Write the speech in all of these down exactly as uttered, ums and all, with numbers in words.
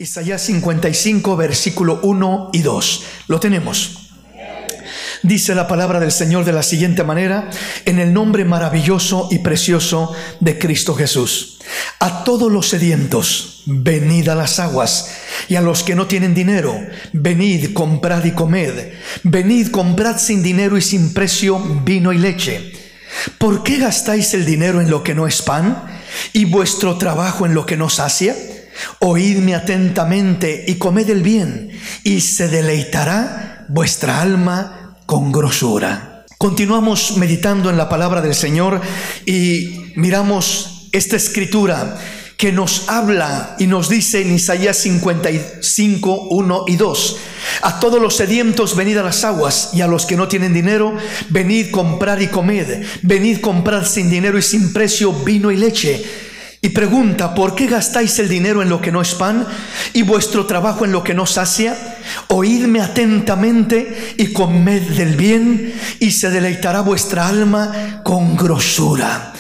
Isaías cincuenta y cinco, versículo uno y dos. Lo tenemos. Dice la palabra del Señor de la siguiente manera: en el nombre maravilloso y precioso de Cristo Jesús. A todos los sedientos, venid a las aguas, y a los que no tienen dinero, venid, comprad y comed. Venid, comprad sin dinero y sin precio vino y leche. ¿Por qué gastáis el dinero en lo que no es pan, y vuestro trabajo en lo que no sacia? Oídme atentamente y comed el bien, y se deleitará vuestra alma con grosura. Continuamos meditando en la palabra del Señor y miramos esta escritura que nos habla y nos dice en Isaías cincuenta y cinco, uno y dos: a todos los sedientos venid a las aguas, y a los que no tienen dinero venid, comprar y comed. Venid, comprar sin dinero y sin precio vino y leche. Y pregunta: ¿por qué gastáis el dinero en lo que no es pan, y vuestro trabajo en lo que no sacia? Oídme atentamente y comed del bien, y se deleitará vuestra alma con grosura.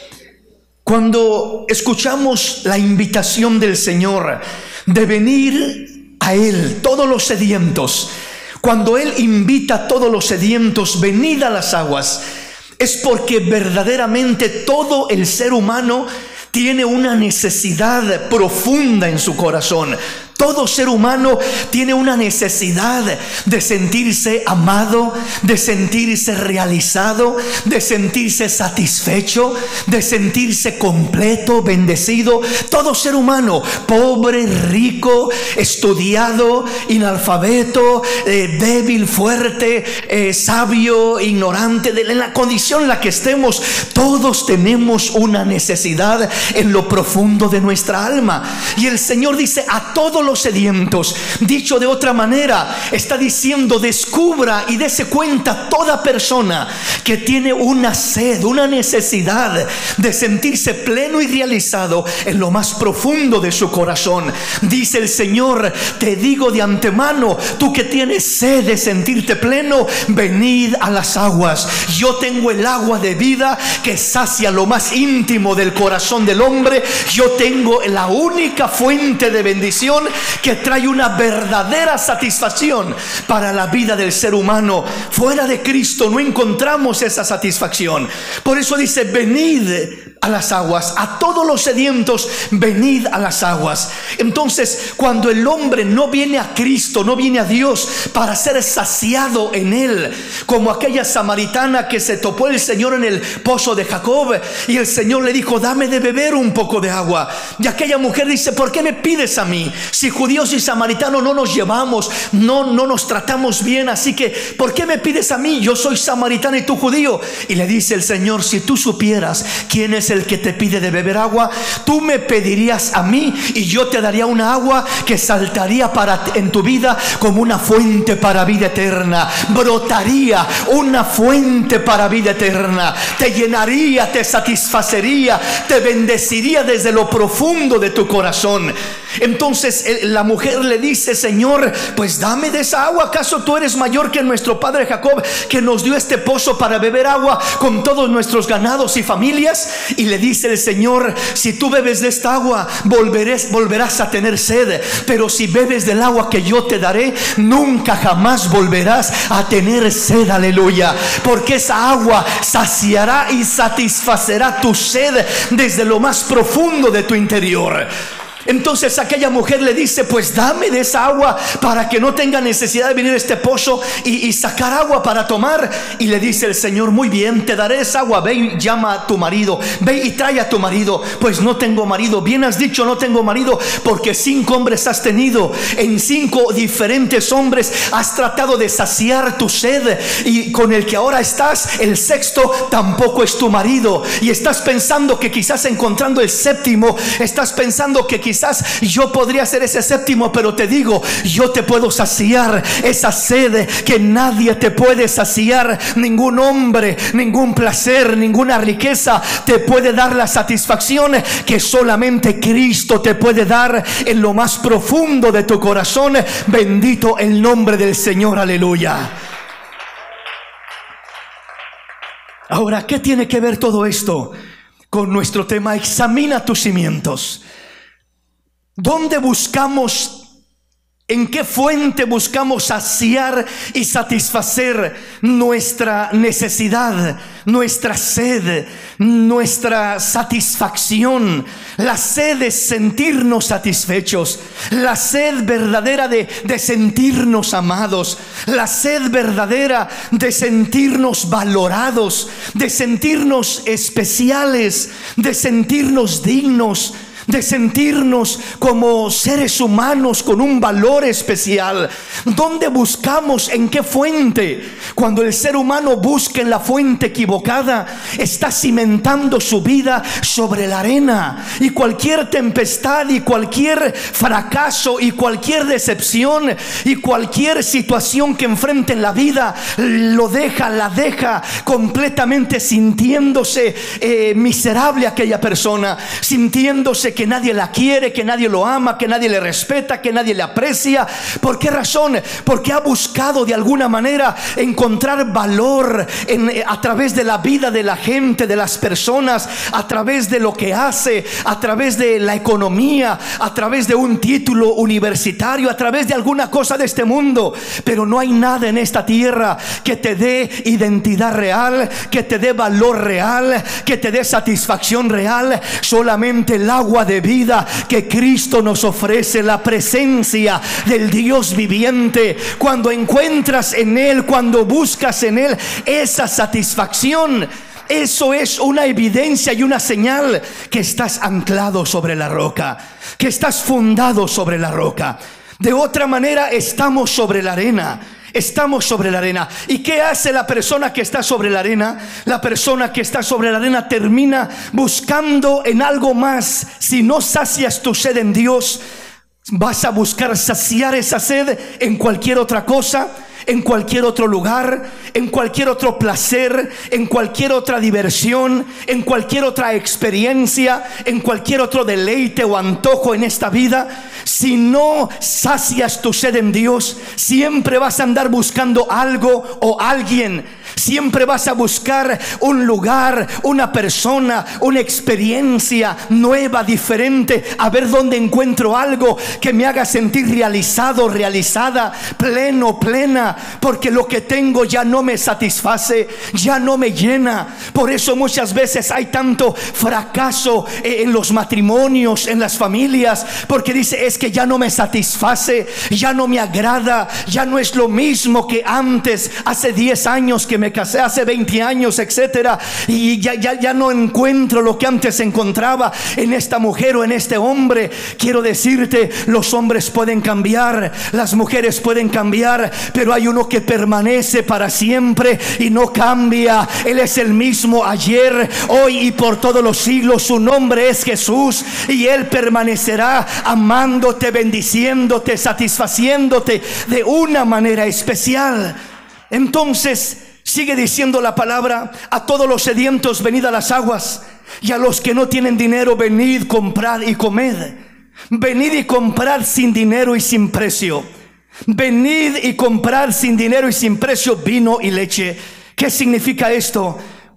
Cuando escuchamos la invitación del Señor de venir a Él, todos los sedientos, cuando Él invita a todos los sedientos, venid a las aguas, es porque verdaderamente todo el ser humano tiene una necesidad profunda en su corazón. Todo ser humano tiene una necesidad de sentirse amado, de sentirse realizado, de sentirse satisfecho, de sentirse completo, bendecido. Todo ser humano, pobre, rico, estudiado, inalfabeto, eh, débil, fuerte, eh, sabio, ignorante, de, en la condición en la que estemos, todos tenemos una necesidad en lo profundo de nuestra alma. Y el Señor dice: a todos los sedientos. Dicho de otra manera, está diciendo: descubra y dése cuenta toda persona que tiene una sed, una necesidad de sentirse pleno y realizado en lo más profundo de su corazón. Dice el Señor: te digo de antemano, tú que tienes sed de sentirte pleno, venid a las aguas. Yo tengo el agua de vida que sacia lo más íntimo del corazón del hombre. Yo tengo la única fuente de bendición que trae una verdadera satisfacción para la vida del ser humano. Fuera de Cristo no encontramos esa satisfacción. Por eso dice: venid a las aguas, a todos los sedientos, venid a las aguas. Entonces, cuando el hombre no viene a Cristo, no viene a Dios para ser saciado en Él, como aquella samaritana que se topó el Señor en el pozo de Jacob, y el Señor le dijo: dame de beber un poco de agua. Y aquella mujer dice: ¿por qué me pides a mí? Si judíos y samaritanos no nos llevamos, no, no nos tratamos bien, así que ¿por qué me pides a mí? Yo soy samaritano y tú judío. Y le dice el Señor: si tú supieras quién es el que te pide de beber agua, tú me pedirías a mí, y yo te daría una agua que saltaría para en tu vida como una fuente para vida eterna. Brotaría una fuente para vida eterna. Te llenaría, te satisfacería, te bendeciría desde lo profundo de tu corazón. Entonces la mujer le dice: Señor, pues dame de esa agua. ¿Acaso tú eres mayor que nuestro padre Jacob, que nos dio este pozo para beber agua con todos nuestros ganados y familias? Y le dice el Señor: si tú bebes de esta agua, volverás, volverás a tener sed, pero si bebes del agua que yo te daré, nunca jamás volverás a tener sed. Aleluya. Porque esa agua saciará y satisfacerá tu sed desde lo más profundo de tu interior. Entonces aquella mujer le dice: pues dame de esa agua para que no tenga necesidad de venir a este pozo y, y sacar agua para tomar. Y le dice el Señor: muy bien, te daré esa agua. Ve y llama a tu marido, ve y trae a tu marido. Pues no tengo marido. Bien has dicho, no tengo marido, porque cinco hombres has tenido. En cinco diferentes hombres has tratado de saciar tu sed, y con el que ahora estás, el sexto, tampoco es tu marido. Y estás pensando que quizás encontrando el séptimo, estás pensando que quizás Quizás yo podría ser ese séptimo, pero te digo, yo te puedo saciar esa sed que nadie te puede saciar. Ningún hombre, ningún placer, ninguna riqueza te puede dar la satisfacción que solamente Cristo te puede dar en lo más profundo de tu corazón. Bendito el nombre del Señor, aleluya. Ahora, ¿qué tiene que ver todo esto con nuestro tema? Examina tus cimientos. ¿Dónde buscamos? ¿En qué fuente buscamos saciar y satisfacer nuestra necesidad, nuestra sed, nuestra satisfacción? La sed de sentirnos satisfechos, la sed verdadera de, de sentirnos amados, la sed verdadera de sentirnos valorados, de sentirnos especiales, de sentirnos dignos, de sentirnos como seres humanos con un valor especial. ¿Dónde buscamos? ¿En qué fuente? Cuando el ser humano busca en la fuente equivocada, está cimentando su vida sobre la arena, y cualquier tempestad y cualquier fracaso y cualquier decepción y cualquier situación que enfrente en la vida lo deja, la deja completamente sintiéndose eh, miserable aquella persona, sintiéndose que nadie la quiere, que nadie lo ama, que nadie le respeta, que nadie le aprecia. ¿Por qué razón? Porque ha buscado de alguna manera encontrar valor en, a través de la vida de la gente, de las personas, a través de lo que hace, a través de la economía, a través de un título universitario, a través de alguna cosa de este mundo. Pero no hay nada en esta tierra que te dé identidad real, que te dé valor real, que te dé satisfacción real. Solamente el agua de vida que Cristo nos ofrece, la presencia del Dios viviente. Cuando encuentras en Él, cuando buscas en Él esa satisfacción, eso es una evidencia y una señal que estás anclado sobre la roca, que estás fundado sobre la roca. De otra manera, estamos sobre la arena. Estamos sobre la arena. ¿Y qué hace la persona que está sobre la arena? La persona que está sobre la arena termina buscando en algo más. Si no sacias tu sed en Dios, vas a buscar saciar esa sed en cualquier otra cosa, en cualquier otro lugar, en cualquier otro placer, en cualquier otra diversión, en cualquier otra experiencia, en cualquier otro deleite o antojo en esta vida. Si no sacias tu sed en Dios, siempre vas a andar buscando algo o alguien. Siempre vas a buscar un lugar, una persona, una experiencia nueva, diferente, a ver dónde encuentro algo que me haga sentir realizado, realizada, pleno, plena, porque lo que tengo ya no me satisface, ya no me llena. Por eso muchas veces hay tanto fracaso en los matrimonios, en las familias, porque dice, es que ya no me satisface, ya no me agrada, ya no es lo mismo que antes, hace diez años que me casé, hace veinte años, etcétera, y ya, ya, ya no encuentro lo que antes encontraba en esta mujer o en este hombre. Quiero decirte, los hombres pueden cambiar, las mujeres pueden cambiar, pero hay uno que permanece para siempre y no cambia. Él es el mismo ayer, hoy y por todos los siglos. Su nombre es Jesús, y Él permanecerá amándote, bendiciéndote, satisfaciéndote de una manera especial. Entonces sigue diciendo la palabra: a todos los sedientos venid a las aguas, y a los que no tienen dinero venid, comprad y comed. Venid y comprad sin dinero y sin precio. Venid y comprad sin dinero y sin precio vino y leche. ¿Qué significa esto?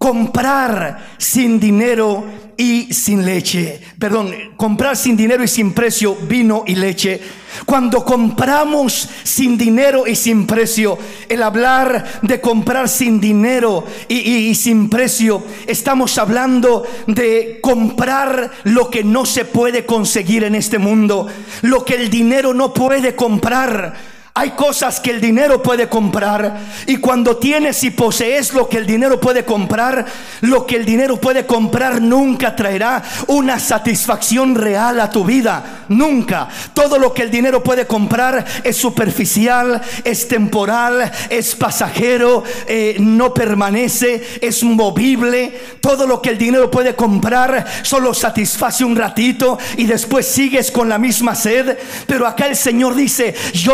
Comprar sin dinero y sin leche. Perdón, comprar sin dinero y sin precio vino y leche. Cuando compramos sin dinero y sin precio, el hablar de comprar sin dinero y, y, y sin precio, estamos hablando de comprar lo que no se puede conseguir en este mundo, lo que el dinero no puede comprar. Hay cosas que el dinero puede comprar, y cuando tienes y posees lo que el dinero puede comprar, lo que el dinero puede comprar nunca traerá una satisfacción real a tu vida. Nunca. Todo lo que el dinero puede comprar es superficial, es temporal, es pasajero, eh, no permanece, es movible. Todo lo que el dinero puede comprar solo satisface un ratito y después sigues con la misma sed. Pero acá el Señor dice: yo te invito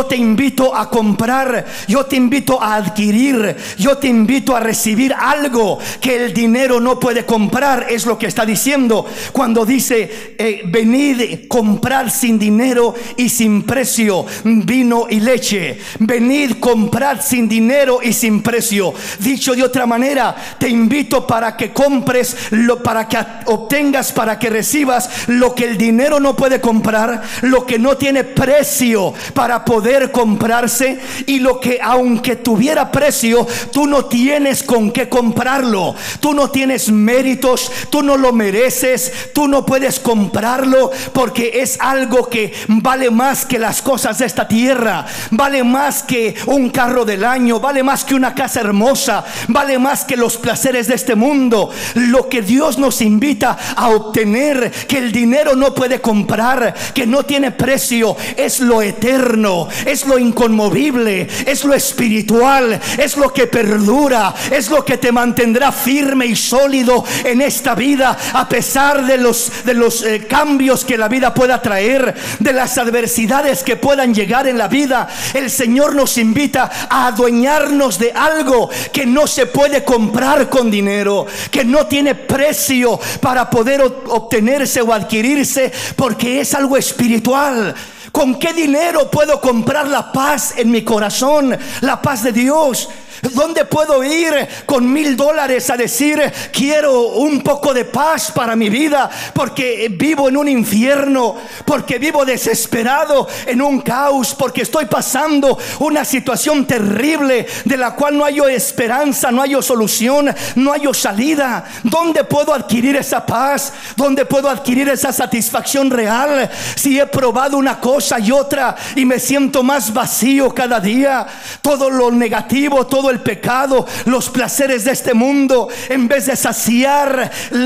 invito a comprar, yo te invito a adquirir, yo te invito a recibir algo que el dinero no puede comprar. Es lo que está diciendo cuando dice eh, venid, comprad sin dinero y sin precio vino y leche. Venid, comprad sin dinero y sin precio. Dicho de otra manera, te invito para que compres, lo, para que obtengas, para que recibas lo que el dinero no puede comprar, lo que no tiene precio para poder comprarse, y lo que aunque tuviera precio, tú no tienes con qué comprarlo. Tú no tienes méritos, tú no lo mereces, tú no puedes comprarlo, porque es algo que vale más que las cosas de esta tierra, vale más que un carro del año, vale más que una casa hermosa, vale más que los placeres de este mundo. Lo que Dios nos invita a obtener, que el dinero no puede comprar, que no tiene precio, es lo eterno, es lo inconmovible, es lo espiritual, es lo que perdura, es lo que te mantendrá firme y sólido en esta vida, a pesar de los, de los eh, cambios que la vida pueda traer, de las adversidades que puedan llegar en la vida. El Señor nos invita a adueñarnos de algo que no se puede comprar con dinero, que no tiene precio para poder obtenerse o adquirirse, porque es algo espiritual. ¿Con qué dinero puedo comprar la paz en mi corazón? La paz de Dios. ¿Dónde puedo ir con mil dólares a decir quiero un poco de paz para mi vida, porque vivo en un infierno, porque vivo desesperado en un caos, porque estoy pasando una situación terrible de la cual no hay esperanza, no hay solución, no hay salida? ¿Dónde puedo adquirir esa paz? ¿Dónde puedo adquirir esa satisfacción real si he probado una cosa y otra y me siento más vacío cada día? Todo lo negativo, todo el pecado, los placeres de este mundo, en vez de saciar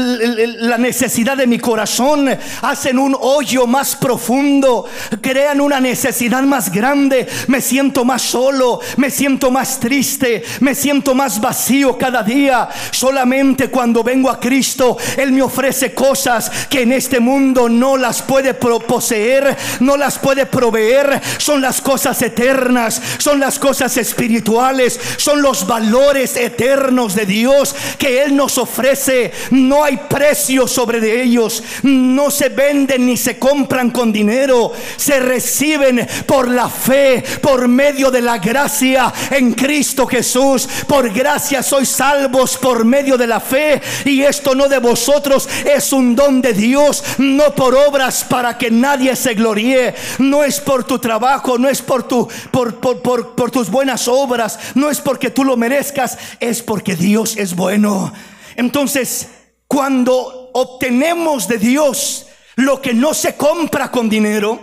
la necesidad de mi corazón, hacen un hoyo más profundo, crean una necesidad más grande. Me siento más solo, me siento más triste, me siento más vacío cada día. Solamente cuando vengo a Cristo, Él me ofrece cosas que en este mundo no las puede poseer, no las puede proveer. Son las cosas eternas, son las cosas espirituales, son los valores eternos de Dios que Él nos ofrece. No hay precio sobre de ellos, no se venden ni se compran con dinero, se reciben por la fe, por medio de la gracia en Cristo Jesús. Por gracia sois salvos por medio de la fe, y esto no de vosotros, es un don de Dios, no por obras para que nadie se gloríe. No es por tu trabajo, no es por, tu, por, por, por, por tus buenas obras, no es porque tú lo merezcas, es porque Dios es bueno. Entonces, cuando obtenemos de Dios lo que no se compra con dinero,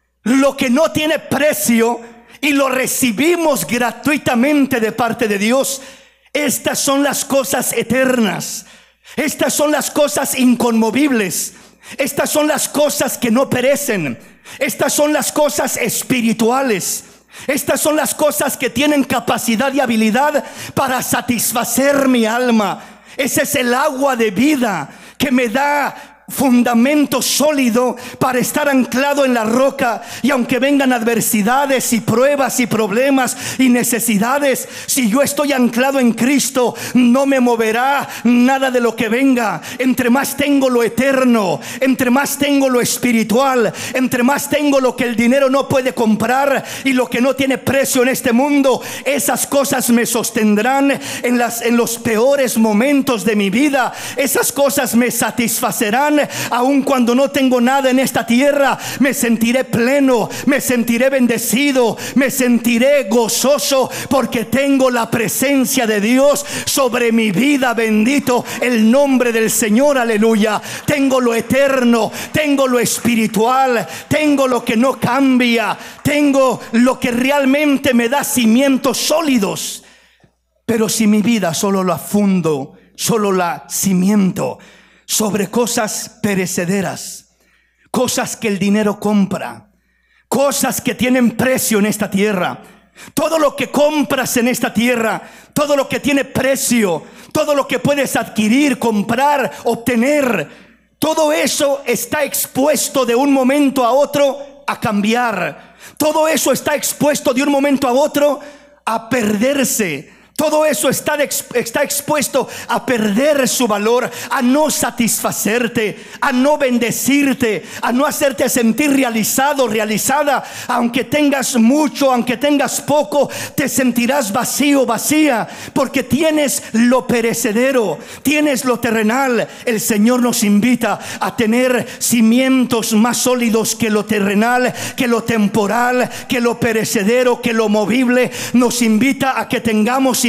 lo que no tiene precio, y lo recibimos gratuitamente de parte de Dios, estas son las cosas eternas, estas son las cosas inconmovibles, estas son las cosas que no perecen, estas son las cosas espirituales. Estas son las cosas que tienen capacidad y habilidad para satisfacer mi alma. Ese es el agua de vida que me da fundamento sólido para estar anclado en la roca. Y aunque vengan adversidades y pruebas y problemas y necesidades, si yo estoy anclado en Cristo, no me moverá nada de lo que venga. Entre más tengo lo eterno, entre más tengo lo espiritual, entre más tengo lo que el dinero no puede comprar y lo que no tiene precio en este mundo, esas cosas me sostendrán en, las, en los peores momentos de mi vida. Esas cosas me satisfacerán. Aun cuando no tengo nada en esta tierra, me sentiré pleno, me sentiré bendecido, me sentiré gozoso, porque tengo la presencia de Dios sobre mi vida. Bendito el nombre del Señor, aleluya. Tengo lo eterno, tengo lo espiritual, tengo lo que no cambia, tengo lo que realmente me da cimientos sólidos. Pero si mi vida solo la fundo, solo la cimiento sobre cosas perecederas, cosas que el dinero compra, cosas que tienen precio en esta tierra, todo lo que compras en esta tierra, todo lo que tiene precio, todo lo que puedes adquirir, comprar, obtener, todo eso está expuesto de un momento a otro a cambiar. Todo eso está expuesto de un momento a otro a perderse. Todo eso está, está expuesto a perder su valor, a no satisfacerte, a no bendecirte, a no hacerte sentir realizado, realizada. Aunque tengas mucho, aunque tengas poco, te sentirás vacío, vacía, porque tienes lo perecedero, tienes lo terrenal. El Señor nos invita a tener cimientos más sólidos que lo terrenal, que lo temporal, que lo perecedero, que lo movible. Nos invita a que tengamos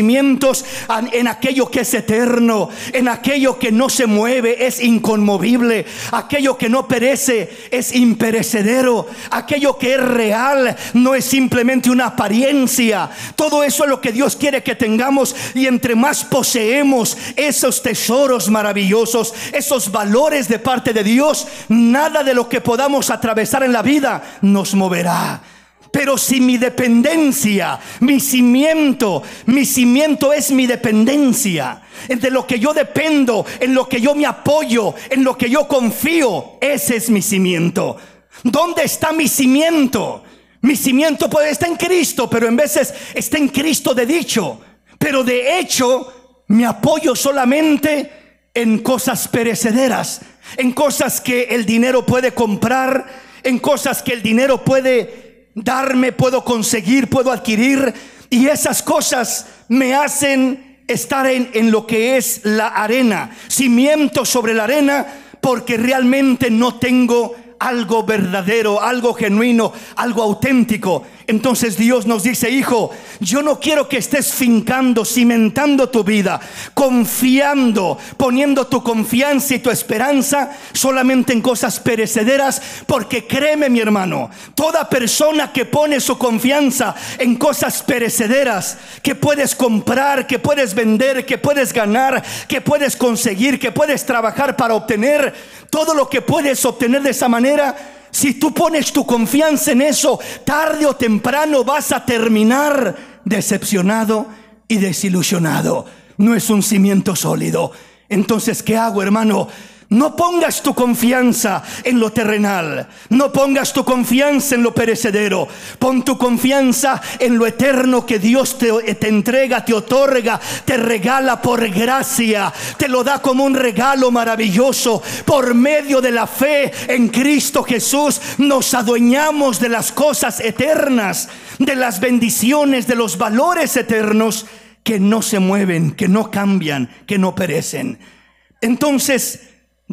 en aquello que es eterno, en aquello que no se mueve, es inconmovible, aquello que no perece, es imperecedero, aquello que es real, no es simplemente una apariencia. Todo eso es lo que Dios quiere que tengamos, y entre más poseemos esos tesoros maravillosos, esos valores de parte de Dios, nada de lo que podamos atravesar en la vida nos moverá. Pero si mi dependencia, mi cimiento, mi cimiento es mi dependencia, de lo que yo dependo, en lo que yo me apoyo, en lo que yo confío, ese es mi cimiento. ¿Dónde está mi cimiento? Mi cimiento puede estar en Cristo, pero en veces está en Cristo de dicho. Pero de hecho me apoyo solamente en cosas perecederas, en cosas que el dinero puede comprar, en cosas que el dinero puede darme, puedo conseguir, puedo adquirir. Y esas cosas me hacen estar en, en lo que es la arena, cimiento sobre la arena, porque realmente no tengo algo verdadero, algo genuino, algo auténtico. Entonces Dios nos dice: hijo, yo no quiero que estés fincando, cimentando tu vida, confiando, poniendo tu confianza y tu esperanza solamente en cosas perecederas. Porque créeme, mi hermano, toda persona que pone su confianza en cosas perecederas, que puedes comprar, que puedes vender, que puedes ganar, que puedes conseguir, que puedes trabajar para obtener, todo lo que puedes obtener de esa manera, si tú pones tu confianza en eso, tarde o temprano vas a terminar decepcionado y desilusionado. No es un cimiento sólido. Entonces, ¿qué hago, hermano? No pongas tu confianza en lo terrenal, no pongas tu confianza en lo perecedero. Pon tu confianza en lo eterno que Dios te, te entrega, te otorga, te regala por gracia, te lo da como un regalo maravilloso. Por medio de la fe en Cristo Jesús nos adueñamos de las cosas eternas, de las bendiciones, de los valores eternos que no se mueven, que no cambian, que no perecen. Entonces,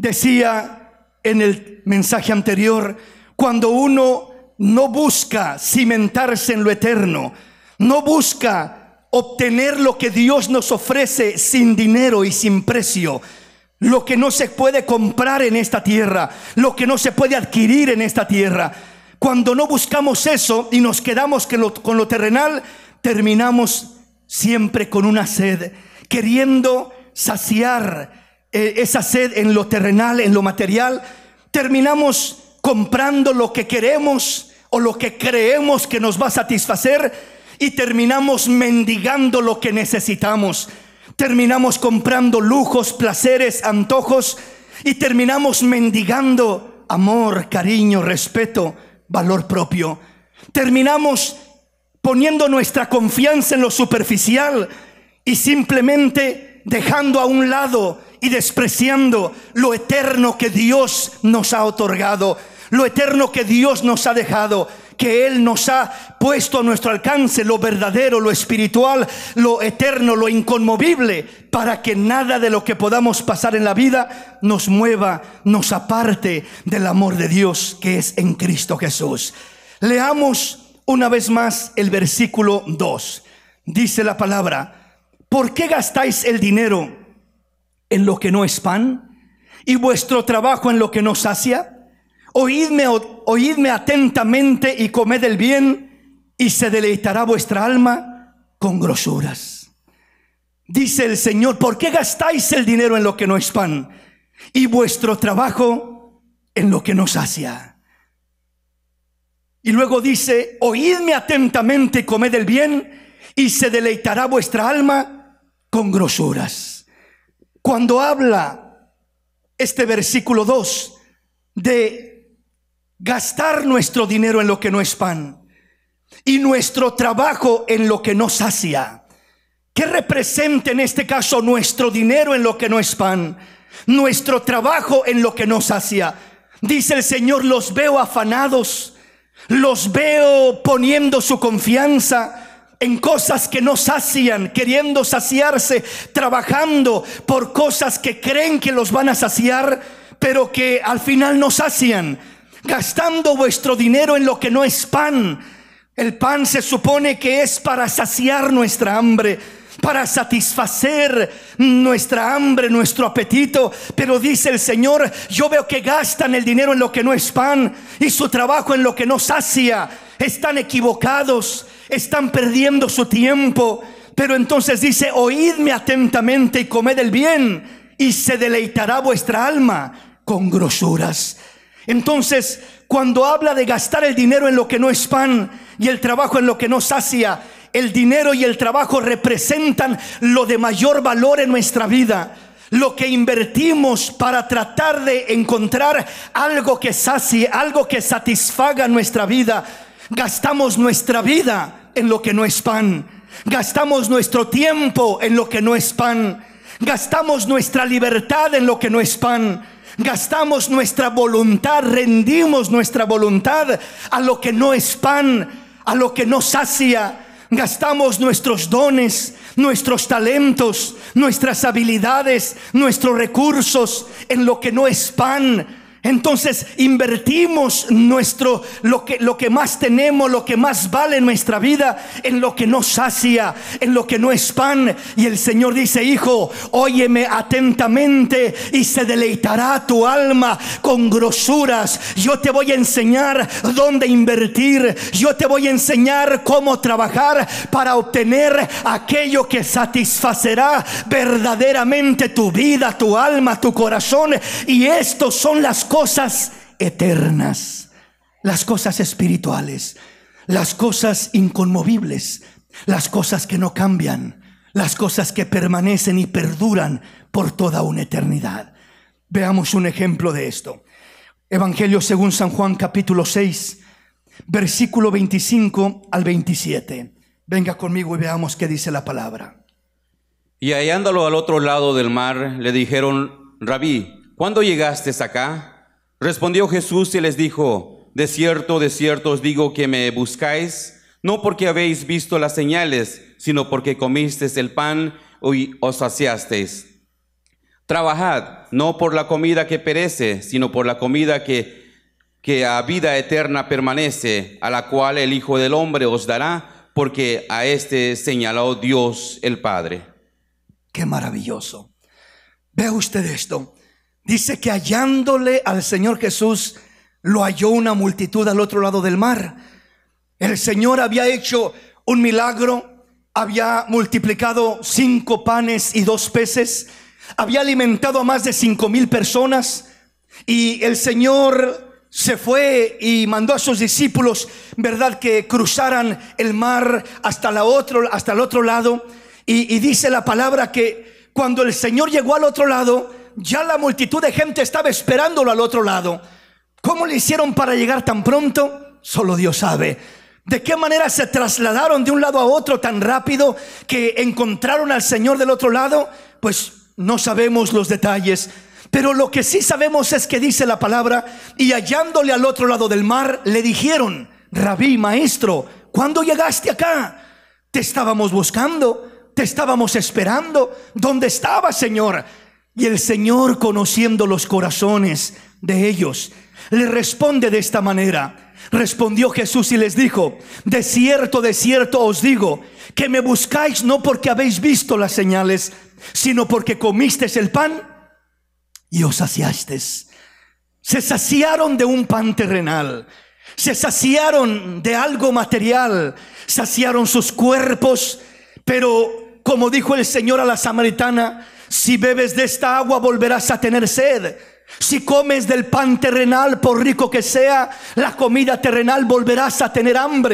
decía en el mensaje anterior, cuando uno no busca cimentarse en lo eterno, no busca obtener lo que Dios nos ofrece sin dinero y sin precio, lo que no se puede comprar en esta tierra, lo que no se puede adquirir en esta tierra, cuando no buscamos eso y nos quedamos con lo, con lo terrenal, terminamos siempre con una sed, queriendo saciar esa sed en lo terrenal, en lo material. Terminamos comprando lo que queremos o lo que creemos que nos va a satisfacer, y terminamos mendigando lo que necesitamos. Terminamos comprando lujos, placeres, antojos, y terminamos mendigando amor, cariño, respeto, valor propio. Terminamos poniendo nuestra confianza en lo superficial y simplemente dejando a un lado y despreciando lo eterno que Dios nos ha otorgado, lo eterno que Dios nos ha dejado, que Él nos ha puesto a nuestro alcance, lo verdadero, lo espiritual, lo eterno, lo inconmovible, para que nada de lo que podamos pasar en la vida nos mueva, nos aparte del amor de Dios que es en Cristo Jesús. Leamos una vez más el versículo dos. Dice la palabra: ¿por qué gastáis el dinero en lo que no es pan, y vuestro trabajo en lo que no sacia? Oídme, oídme atentamente y comed el bien, y se deleitará vuestra alma con grosuras. Dice el Señor: ¿por qué gastáis el dinero en lo que no es pan, y vuestro trabajo en lo que no sacia? Y luego dice: oídme atentamente y comed el bien, y se deleitará vuestra alma con grosuras. Cuando habla este versículo dos de gastar nuestro dinero en lo que no es pan y nuestro trabajo en lo que no sacia. ¿Qué representa en este caso nuestro dinero en lo que no es pan, nuestro trabajo en lo que no sacia? Dice el Señor, los veo afanados, los veo poniendo su confianza en cosas que no sacian, queriendo saciarse, trabajando por cosas que creen que los van a saciar, pero que al final no sacian, gastando vuestro dinero en lo que no es pan. El pan se supone que es para saciar nuestra hambre, para satisfacer nuestra hambre, nuestro apetito. Pero dice el Señor, yo veo que gastan el dinero en lo que no es pan y su trabajo en lo que no sacia. Están equivocados, están perdiendo su tiempo. Pero entonces dice, oídme atentamente y comed el bien, y se deleitará vuestra alma con grosuras. Entonces, cuando habla de gastar el dinero en lo que no es pan y el trabajo en lo que no sacia, el dinero y el trabajo representan lo de mayor valor en nuestra vida, lo que invertimos para tratar de encontrar algo que sacie, algo que satisfaga nuestra vida. Gastamos nuestra vida en lo que no es pan, gastamos nuestro tiempo en lo que no es pan, gastamos nuestra libertad en lo que no es pan, gastamos nuestra voluntad, rendimos nuestra voluntad a lo que no es pan, a lo que no sacia. Gastamos nuestros dones, nuestros talentos, nuestras habilidades, nuestros recursos en lo que no es pan. Entonces invertimos nuestro, lo que, lo que más tenemos, lo que más vale en nuestra vida, en lo que no sacia, en lo que no es pan. Y el Señor dice, hijo, óyeme atentamente y se deleitará tu alma con grosuras. Yo te voy a enseñar dónde invertir. Yo te voy a enseñar cómo trabajar para obtener aquello que satisfacerá verdaderamente tu vida, tu alma, tu corazón. Y estos son las cosas cosas eternas, las cosas espirituales, las cosas inconmovibles, las cosas que no cambian, las cosas que permanecen y perduran por toda una eternidad. Veamos un ejemplo de esto. Evangelio según San Juan, capítulo seis, versículo veinticinco al veintisiete. Venga conmigo y veamos qué dice la palabra. Y hallándolo al otro lado del mar, le dijeron, Rabí, ¿cuándo llegaste acá? Respondió Jesús y les dijo, de cierto, de cierto os digo que me buscáis, no porque habéis visto las señales, sino porque comisteis el pan y os saciasteis. Trabajad, no por la comida que perece, sino por la comida que, que a vida eterna permanece, a la cual el Hijo del Hombre os dará, porque a este señaló Dios el Padre. Qué maravilloso. Vea usted esto. Dice que hallándole al Señor Jesús, lo halló una multitud al otro lado del mar. El Señor había hecho un milagro, había multiplicado cinco panes y dos peces, había alimentado a más de cinco mil personas, y el Señor se fue y mandó a sus discípulos, verdad, que cruzaran el mar hasta la otro, hasta el otro lado. Y, y dice la palabra que cuando el Señor llegó al otro lado, ya la multitud de gente estaba esperándolo al otro lado. ¿Cómo le hicieron para llegar tan pronto? Solo Dios sabe. ¿De qué manera se trasladaron de un lado a otro tan rápido que encontraron al Señor del otro lado? Pues no sabemos los detalles. Pero lo que sí sabemos es que dice la palabra, y hallándole al otro lado del mar, le dijeron, Rabí, maestro, ¿cuándo llegaste acá? Te estábamos buscando, te estábamos esperando. ¿Dónde estabas, Señor? Y el Señor, conociendo los corazones de ellos, le responde de esta manera. Respondió Jesús y les dijo, de cierto, de cierto os digo, que me buscáis no porque habéis visto las señales, sino porque comisteis el pan y os saciasteis. Se saciaron de un pan terrenal, se saciaron de algo material, saciaron sus cuerpos. Pero como dijo el Señor a la samaritana, si bebes de esta agua volverás a tener sed. Si comes del pan terrenal, por rico que sea, la comida terrenal, volverás a tener hambre.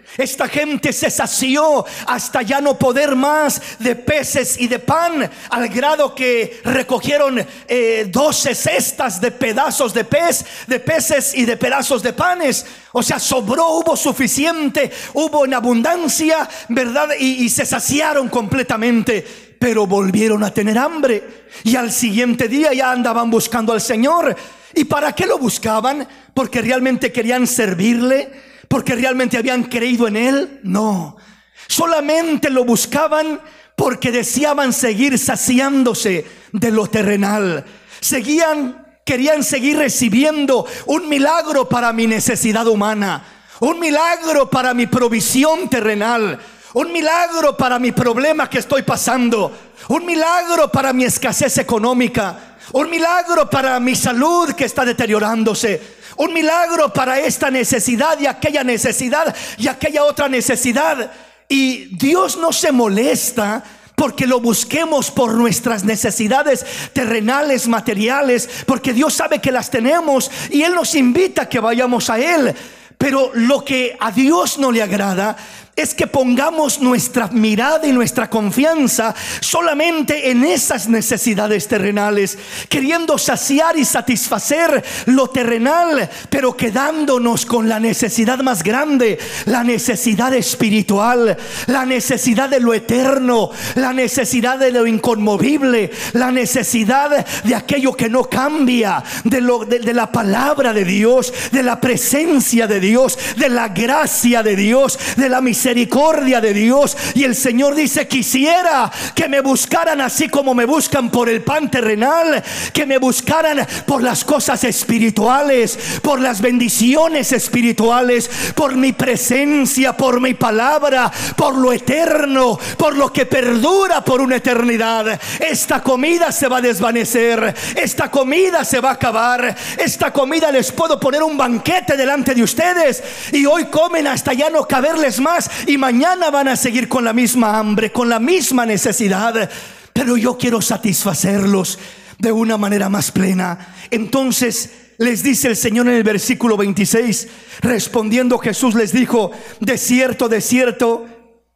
Esta gente se sació hasta ya no poder más de peces y de pan, al grado que recogieron eh, doce cestas de pedazos de pez, de peces y de pedazos de panes. O sea, sobró, hubo suficiente, hubo en abundancia, ¿verdad? Y, y se saciaron completamente. Pero volvieron a tener hambre, y al siguiente día ya andaban buscando al Señor. ¿Y para qué lo buscaban? ¿Porque realmente querían servirle? ¿Porque realmente habían creído en Él? No, solamente lo buscaban porque deseaban seguir saciándose de lo terrenal. Seguían, querían seguir recibiendo un milagro para mi necesidad humana, un milagro para mi provisión terrenal, un milagro para mi problema que estoy pasando, un milagro para mi escasez económica, un milagro para mi salud que está deteriorándose, un milagro para esta necesidad y aquella necesidad y aquella otra necesidad. Y Dios no se molesta porque lo busquemos por nuestras necesidades terrenales, materiales, porque Dios sabe que las tenemos y Él nos invita a que vayamos a Él. Pero lo que a Dios no le agrada es que pongamos nuestra mirada y nuestra confianza solamente en esas necesidades terrenales, queriendo saciar y satisfacer lo terrenal, pero quedándonos con la necesidad más grande, la necesidad espiritual, la necesidad de lo eterno, la necesidad de lo inconmovible, la necesidad de aquello que no cambia, de, lo, de, de la palabra de Dios, de la presencia de Dios, de la gracia de Dios, de la misericordia misericordia de Dios. Y el Señor dice: quisiera que me buscaran así como me buscan por el pan terrenal, que me buscaran por las cosas espirituales, por las bendiciones espirituales, por mi presencia, por mi palabra, por lo eterno, por lo que perdura por una eternidad. Esta comida se va a desvanecer, esta comida se va a acabar, esta comida les puedo poner un banquete delante de ustedes y hoy comen hasta ya no caberles más, y mañana van a seguir con la misma hambre, con la misma necesidad. Pero yo quiero satisfacerlos de una manera más plena. Entonces les dice el Señor en el versículo veintiséis, respondiendo Jesús les dijo: de cierto, de cierto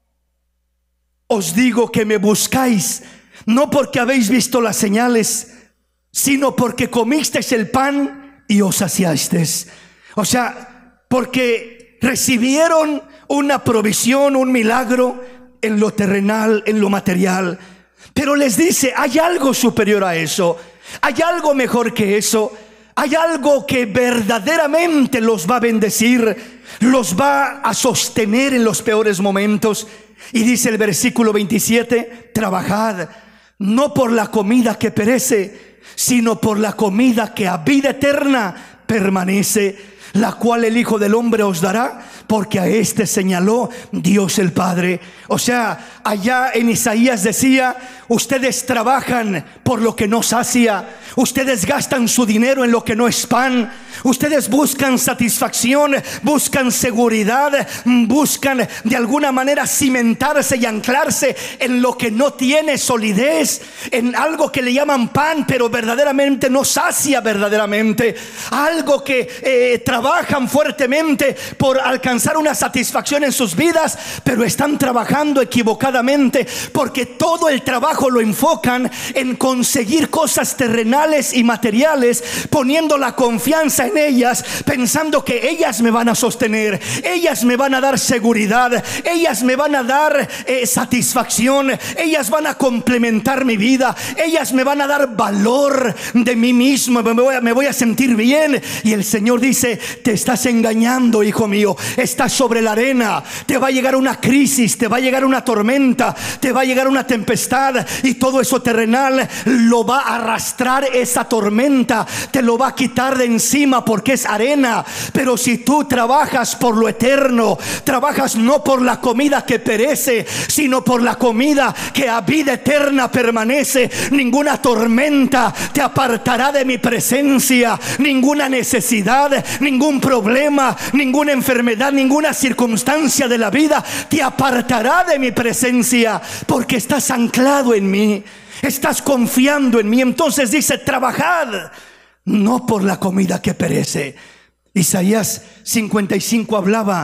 os digo que me buscáis, no porque habéis visto las señales, sino porque comisteis el pan y os saciasteis. O sea, porque recibieron una provisión, un milagro en lo terrenal, en lo material. Pero les dice: hay algo superior a eso, hay algo mejor que eso, hay algo que verdaderamente los va a bendecir, los va a sostener en los peores momentos. Y dice el versículo veintisiete: trabajad no por la comida que perece, sino por la comida que a vida eterna permanece, la cual el Hijo del Hombre os dará, porque a este señaló Dios el Padre. O sea, allá en Isaías decía: ustedes trabajan por lo que no sacia, ustedes gastan su dinero en lo que no es pan, ustedes buscan satisfacción, buscan seguridad, buscan de alguna manera cimentarse y anclarse en lo que no tiene solidez, en algo que le llaman pan, pero verdaderamente no sacia verdaderamente, algo que eh, trabajan fuertemente por alcanzar una satisfacción en sus vidas, pero están trabajando equivocadamente, porque todo el trabajo lo enfocan en conseguir cosas terrenales y materiales, poniendo la confianza en ellas, pensando que ellas me van a sostener, ellas me van a dar seguridad, ellas me van a dar eh, satisfacción, ellas van a complementar mi vida, ellas me van a dar valor de mí mismo, me voy a, me voy a sentir bien. Y el Señor dice: te estás engañando, hijo mío, estás sobre la arena, te va a llegar una crisis, te va a llegar una tormenta, te va a llegar una tempestad, y todo eso terrenal lo va a arrastrar, esa tormenta te lo va a quitar de encima porque es arena. Pero si tú trabajas por lo eterno, trabajas no por la comida que perece, sino por la comida que a vida eterna permanece, ninguna tormenta te apartará de mi presencia, ninguna necesidad, ningún problema, ninguna enfermedad, ninguna circunstancia de la vida te apartará de mi presencia, porque estás anclado en mí, estás confiando en mí. Entonces dice: trabajad no por la comida que perece. Isaías cincuenta y cinco hablaba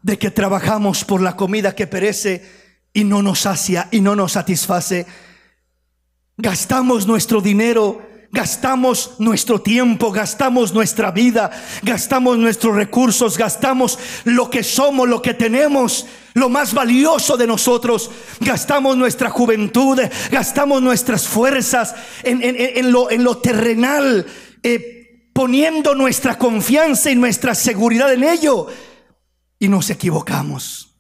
de que trabajamos por la comida que perece y no nos sacia y no nos satisface. Gastamos nuestro dinero, gastamos nuestro tiempo, gastamos nuestra vida, gastamos nuestros recursos, gastamos lo que somos, lo que tenemos, lo más valioso de nosotros. Gastamos nuestra juventud, gastamos nuestras fuerzas en, en, en, lo, en lo terrenal, eh, poniendo nuestra confianza y nuestra seguridad en ello, y nos equivocamos.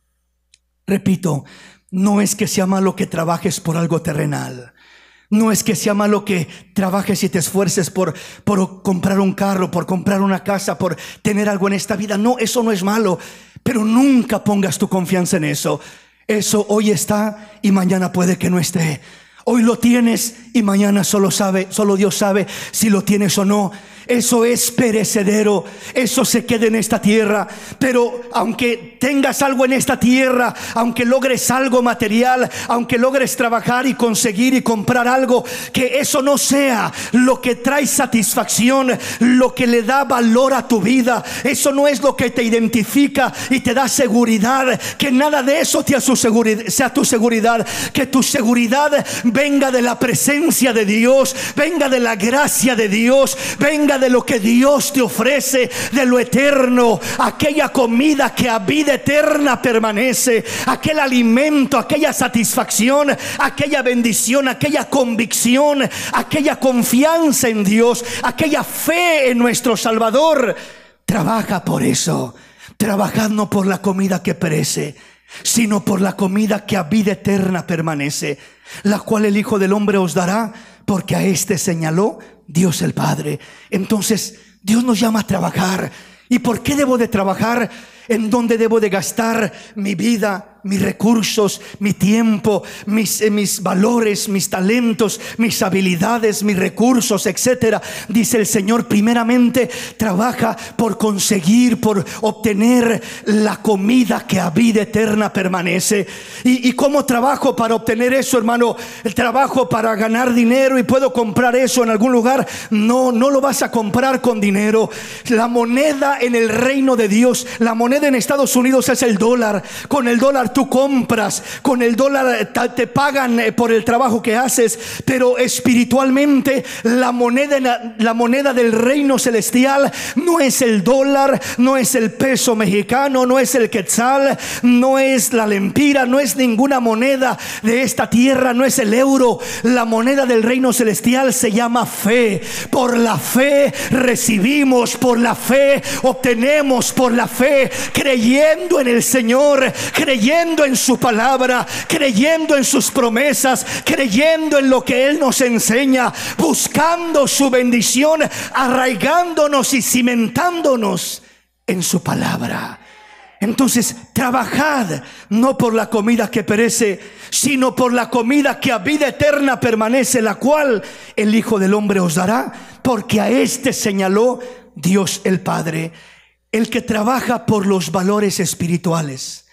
Repito, no es que sea malo que trabajes por algo terrenal. No es que sea malo que trabajes y te esfuerces por, por comprar un carro, por comprar una casa, por tener algo en esta vida. No, eso no es malo. Pero nunca pongas tu confianza en eso. Eso hoy está y mañana puede que no esté. Hoy lo tienes y mañana solo sabe, solo Dios sabe si lo tienes o no. Eso es perecedero, eso se queda en esta tierra. Pero aunque tengas algo en esta tierra, aunque logres algo material, aunque logres trabajar y conseguir y comprar algo, que eso no sea lo que trae satisfacción, lo que le da valor a tu vida. Eso no es lo que te identifica y te da seguridad. Que nada de eso te sea tu seguridad. Que tu seguridad venga de la presencia de Dios, venga de la gracia de Dios, venga de lo que Dios te ofrece, de lo eterno, aquella comida que a vida eterna permanece, aquel alimento, aquella satisfacción, aquella bendición, aquella convicción, aquella confianza en Dios, aquella fe en nuestro Salvador. Trabaja por eso. Trabajad no por la comida que perece, sino por la comida que a vida eterna permanece, la cual el Hijo del Hombre os dará, porque a este señaló Dios el Padre. Entonces Dios nos llama a trabajar. ¿Y por qué debo de trabajar? ¿En dónde debo de gastar mi vida, mis recursos, mi tiempo, mis, eh, mis valores, mis talentos, mis habilidades, mis recursos, etcétera? Dice el Señor, primeramente trabaja por conseguir, por obtener la comida que a vida eterna permanece. ¿Y, y cómo trabajo para obtener eso, hermano? ¿El trabajo para ganar dinero y puedo comprar eso en algún lugar? No, no lo vas a comprar con dinero. La moneda en el reino de Dios, la moneda en Estados Unidos es el dólar. Con el dólar tú compras, con el dólar te pagan por el trabajo que haces. Pero espiritualmente la moneda, la moneda del reino celestial no es el dólar, no es el peso mexicano, no es el quetzal, no es la lempira, no es ninguna moneda de esta tierra, no es el euro. La moneda del reino celestial se llama fe. Por la fe recibimos, por la fe obtenemos, por la fe, creyendo en el Señor, creyendo en su palabra, creyendo en sus promesas, creyendo en lo que Él nos enseña, buscando su bendición, arraigándonos y cimentándonos en su palabra. Entonces, trabajad no por la comida que perece, sino por la comida que a vida eterna permanece, la cual el Hijo del Hombre os dará, porque a este señaló Dios el Padre. El que trabaja por los valores espirituales,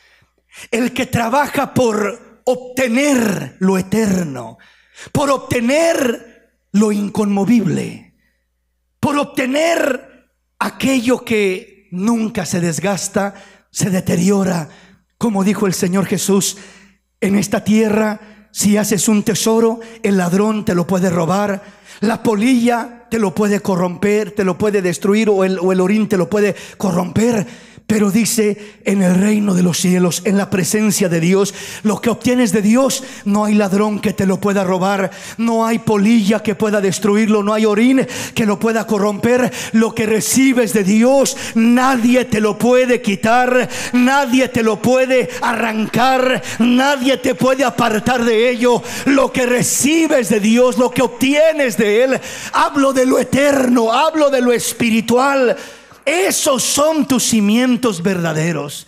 el que trabaja por obtener lo eterno, por obtener lo inconmovible, por obtener aquello que nunca se desgasta, se deteriora. Como dijo el Señor Jesús, en esta tierra, si haces un tesoro, el ladrón te lo puede robar, la polilla te lo puede corromper, te lo puede destruir, o el, o el orín te lo puede corromper. Pero dice, en el reino de los cielos, en la presencia de Dios, lo que obtienes de Dios, no hay ladrón que te lo pueda robar, no hay polilla que pueda destruirlo, no hay orín que lo pueda corromper. Lo que recibes de Dios, nadie te lo puede quitar, nadie te lo puede arrancar, nadie te puede apartar de ello. Lo que recibes de Dios, lo que obtienes de Él, hablo de lo eterno, hablo de lo espiritual. Esos son tus cimientos verdaderos.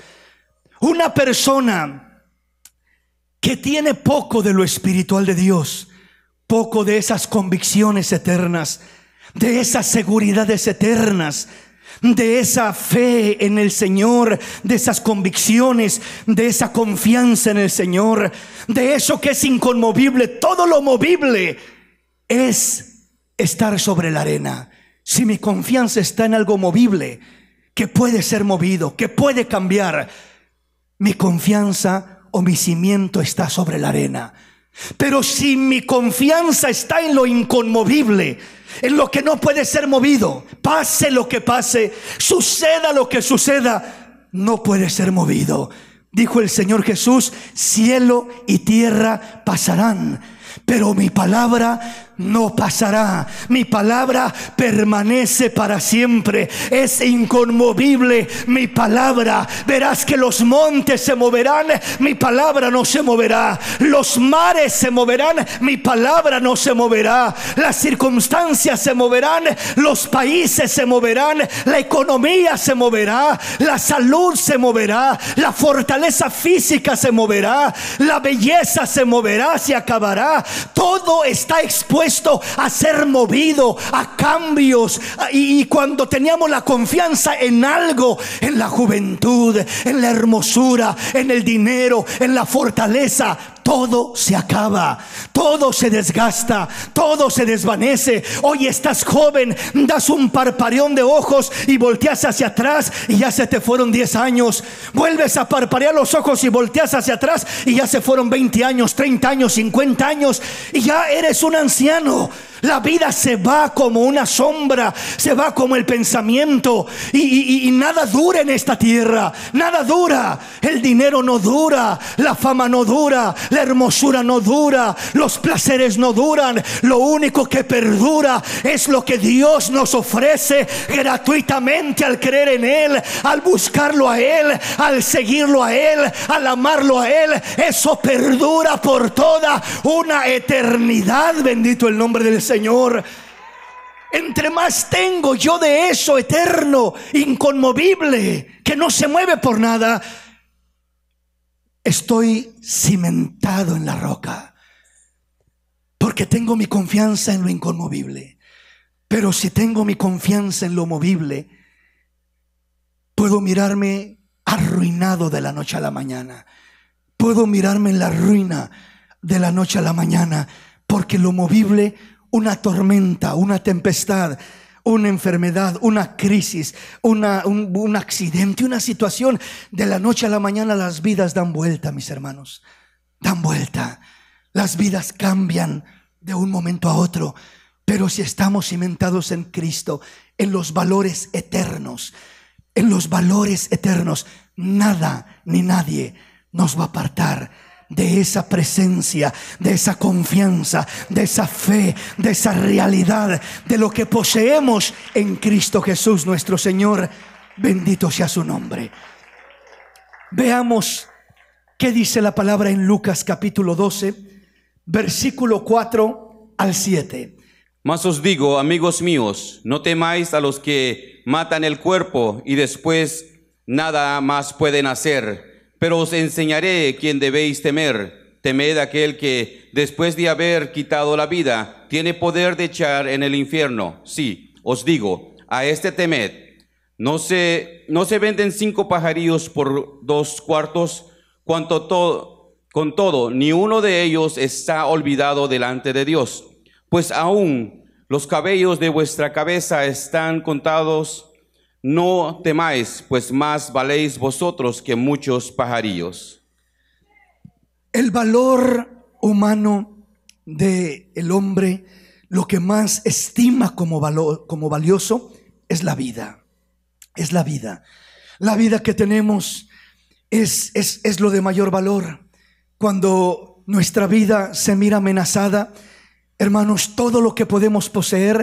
Una persona que tiene poco de lo espiritual de Dios, poco de esas convicciones eternas, de esas seguridades eternas, de esa fe en el Señor, de esas convicciones, de esa confianza en el Señor, de eso que es inconmovible. Todo lo movible es estar sobre la arena. Si mi confianza está en algo movible, que puede ser movido, que puede cambiar, mi confianza o mi cimiento está sobre la arena. Pero si mi confianza está en lo inconmovible, en lo que no puede ser movido, pase lo que pase, suceda lo que suceda, no puede ser movido. Dijo el Señor Jesús: cielo y tierra pasarán, pero mi palabra no pasará. Mi palabra permanece para siempre, es inconmovible mi palabra. Verás que los montes se moverán, mi palabra no se moverá. Los mares se moverán, mi palabra no se moverá. Las circunstancias se moverán, los países se moverán, la economía se moverá, la salud se moverá, la fortaleza física se moverá, la belleza se moverá, se acabará. Todo está expuesto a ser movido, a cambios. Y, y cuando teníamos la confianza en algo, en la juventud, en la hermosura, en el dinero, en la fortaleza, todo se acaba, todo se desgasta, todo se desvanece. Hoy estás joven, das un parpadeón de ojos y volteas hacia atrás y ya se te fueron diez años. Vuelves a parpadear los ojos y volteas hacia atrás y ya se fueron veinte años, treinta años, cincuenta años y ya eres un anciano. La vida se va como una sombra, se va como el pensamiento y, y, y nada dura en esta tierra, nada dura. El dinero no dura, la fama no dura, la hermosura no dura, los placeres no duran. Lo único que perdura es lo que Dios nos ofrece gratuitamente al creer en Él, al buscarlo a Él, al seguirlo a Él, al amarlo a Él. Eso perdura por toda una eternidad. Bendito el nombre del Señor. Entre más tengo yo de eso eterno, inconmovible, que no se mueve por nada, estoy cimentado en la roca, porque tengo mi confianza en lo inconmovible. Pero si tengo mi confianza en lo movible, puedo mirarme arruinado de la noche a la mañana. Puedo mirarme en la ruina de la noche a la mañana, porque lo movible, una tormenta, una tempestad, una enfermedad, una crisis, una, un, un accidente, una situación, de la noche a la mañana las vidas dan vuelta, mis hermanos, dan vuelta. Las vidas cambian de un momento a otro. Pero si estamos cimentados en Cristo, en los valores eternos, en los valores eternos, nada ni nadie nos va a apartar de esa presencia, de esa confianza, de esa fe, de esa realidad, de lo que poseemos en Cristo Jesús nuestro Señor. Bendito sea su nombre. Veamos qué dice la palabra en Lucas capítulo doce, versículo cuatro al siete. Mas os digo, amigos míos, no temáis a los que matan el cuerpo y después nada más pueden hacer. Pero os enseñaré quién debéis temer. Temed a aquel que, después de haber quitado la vida, tiene poder de echar en el infierno. Sí, os digo, a este temed. ¿No se, no se venden cinco pajarillos por dos cuartos? Cuanto to, con todo, ni uno de ellos está olvidado delante de Dios. Pues aún los cabellos de vuestra cabeza están contados. No temáis, pues más valéis vosotros que muchos pajarillos. El valor humano del hombre, lo que más estima como, valor, como valioso, es la vida. Es la vida. La vida que tenemos es, es, es lo de mayor valor. Cuando nuestra vida se mira amenazada, hermanos, todo lo que podemos poseer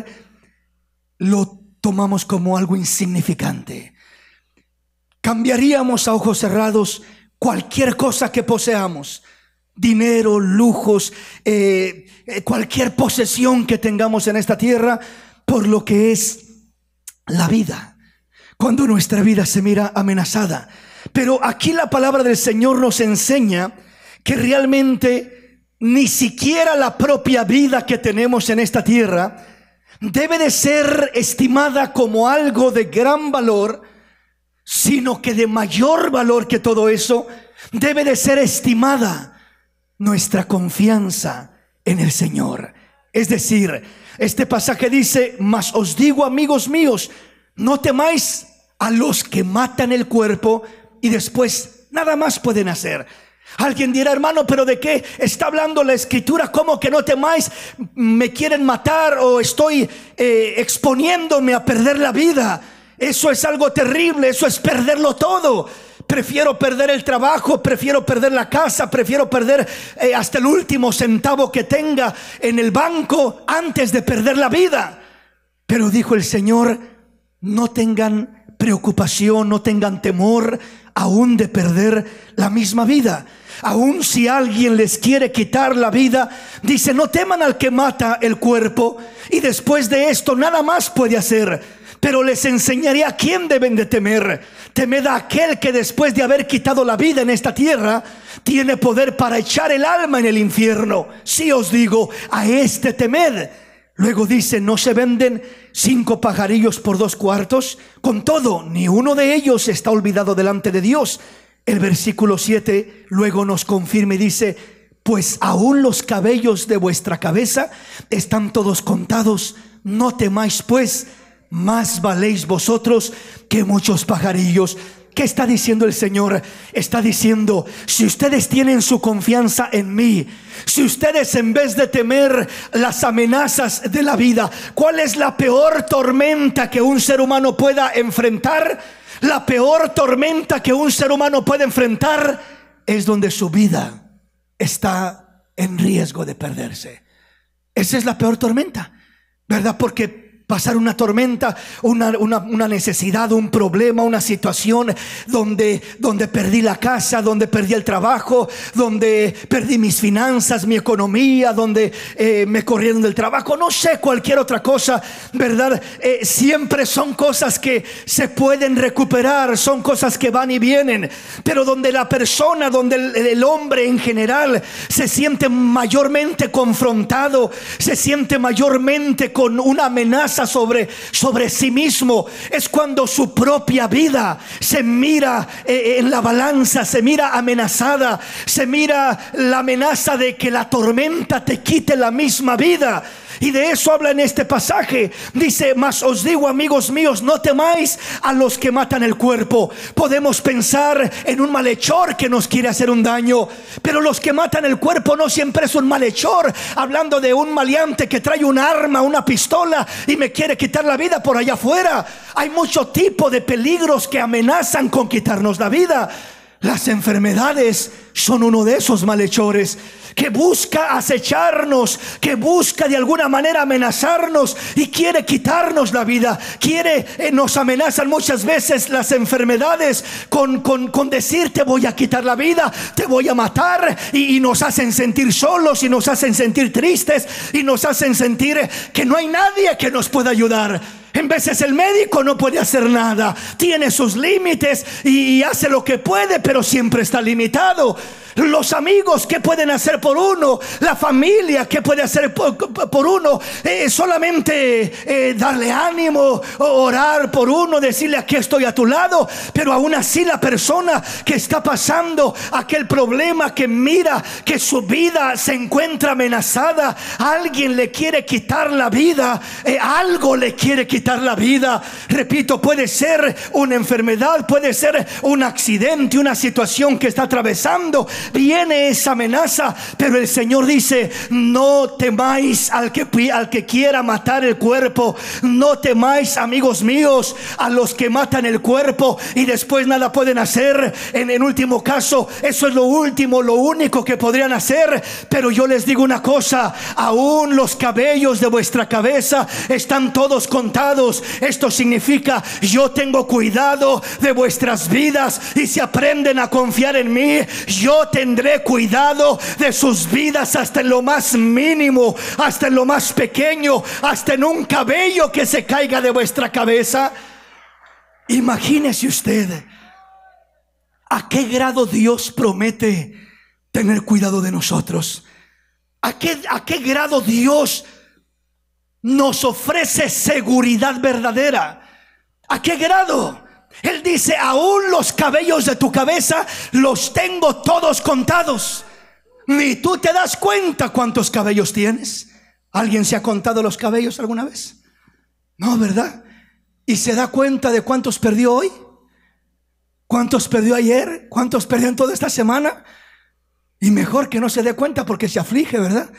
lo tomamos como algo insignificante. Cambiaríamos a ojos cerrados cualquier cosa que poseamos, dinero, lujos, eh, eh, cualquier posesión que tengamos en esta tierra, por lo que es la vida, cuando nuestra vida se mira amenazada. Pero aquí la palabra del Señor nos enseña que realmente ni siquiera la propia vida que tenemos en esta tierra debe de ser estimada como algo de gran valor, sino que de mayor valor que todo eso debe de ser estimada nuestra confianza en el Señor. Es decir, este pasaje dice: mas os digo, amigos míos, no temáis a los que matan el cuerpo y después Nada más pueden hacer. Alguien dirá, hermano, pero ¿de qué está hablando la Escritura? ¿Cómo que no temáis? ¿Me quieren matar o estoy eh, exponiéndome a perder la vida? Eso es algo terrible, eso es perderlo todo. Prefiero perder el trabajo, prefiero perder la casa, prefiero perder eh, hasta el último centavo que tenga en el banco antes de perder la vida. Pero dijo el Señor, no tengan preocupación, no tengan temor aún de perder la misma vida. Aún si alguien les quiere quitar la vida, dice, no teman al que mata el cuerpo y después de esto nada más puede hacer. Pero les enseñaré a quién deben de temer. Temed a aquel que después de haber quitado la vida en esta tierra, tiene poder para echar el alma en el infierno. Sí os digo, a este temed. Luego dice, no se venden cinco pajarillos por dos cuartos. Con todo, ni uno de ellos está olvidado delante de Dios. El versículo siete luego nos confirma y dice, pues aún los cabellos de vuestra cabeza están todos contados. No temáis pues, más valéis vosotros que muchos pajarillos. ¿Qué está diciendo el Señor? Está diciendo, si ustedes tienen su confianza en mí, si ustedes en vez de temer las amenazas de la vida, ¿cuál es la peor tormenta que un ser humano pueda enfrentar? La peor tormenta que un ser humano puede enfrentar es donde su vida está en riesgo de perderse. Esa es la peor tormenta, ¿verdad? Porque pasar una tormenta, una, una, una necesidad, un problema, una situación donde, donde perdí la casa, donde perdí el trabajo, donde perdí mis finanzas, mi economía, donde eh, me corrieron del trabajo, no sé, cualquier otra cosa, ¿verdad? Eh, siempre son cosas que se pueden recuperar, son cosas que van y vienen, pero donde la persona, donde el, el hombre en general se siente mayormente confrontado, se siente mayormente con una amenaza Sobre, sobre sí mismo, es cuando su propia vida se mira eh, en la balanza, se mira amenazada, se mira la amenaza de que la tormenta te quite la misma vida. Y de eso habla en este pasaje. Dice, mas os digo, amigos míos, no temáis a los que matan el cuerpo. Podemos pensar en un malhechor que nos quiere hacer un daño, pero los que matan el cuerpo no siempre es un malhechor. Hablando de un maleante que trae un arma, una pistola y me quiere quitar la vida por allá afuera. Hay mucho tipo de peligros que amenazan con quitarnos la vida. Las enfermedades son uno de esos malhechores que busca acecharnos, que busca de alguna manera amenazarnos y quiere quitarnos la vida. Quiere, eh, nos amenazan muchas veces las enfermedades con, con, con decir te voy a quitar la vida, te voy a matar, y, y nos hacen sentir solos y nos hacen sentir tristes y nos hacen sentir que no hay nadie que nos pueda ayudar. En veces el médico no puede hacer nada, tiene sus límites y, y hace lo que puede, pero siempre está limitado. Los amigos, ¿qué pueden hacer por uno? La familia, ¿qué puede hacer por, por uno? Eh, solamente eh, darle ánimo, orar por uno, decirle aquí estoy a tu lado. Pero aún así la persona que está pasando aquel problema, que mira que su vida se encuentra amenazada, alguien le quiere quitar la vida, eh, algo le quiere quitar la vida. Repito, puede ser una enfermedad, puede ser un accidente, una situación que está atravesando. Viene esa amenaza, pero el Señor dice, no temáis al que, al que quiera matar el cuerpo. No temáis, amigos míos, a los que matan el cuerpo y después nada pueden hacer. En el último caso, eso es lo último, lo único que podrían hacer. Pero yo les digo una cosa, aún los cabellos de vuestra cabeza están todos contados. Esto significa, yo tengo cuidado de vuestras vidas, y si aprenden a confiar en mí, yo tendré cuidado de sus vidas hasta en lo más mínimo, hasta en lo más pequeño, hasta en un cabello que se caiga de vuestra cabeza. Imagínese usted a qué grado Dios promete tener cuidado de nosotros. A qué, a qué grado Dios nos ofrece seguridad verdadera. ¿A qué grado? Él dice, aún los cabellos de tu cabeza los tengo todos contados. Ni tú te das cuenta cuántos cabellos tienes. ¿Alguien se ha contado los cabellos alguna vez? No, ¿verdad? ¿Y se da cuenta de cuántos perdió hoy? ¿Cuántos perdió ayer? ¿Cuántos perdió en toda esta semana? Y mejor que no se dé cuenta porque se aflige, ¿verdad?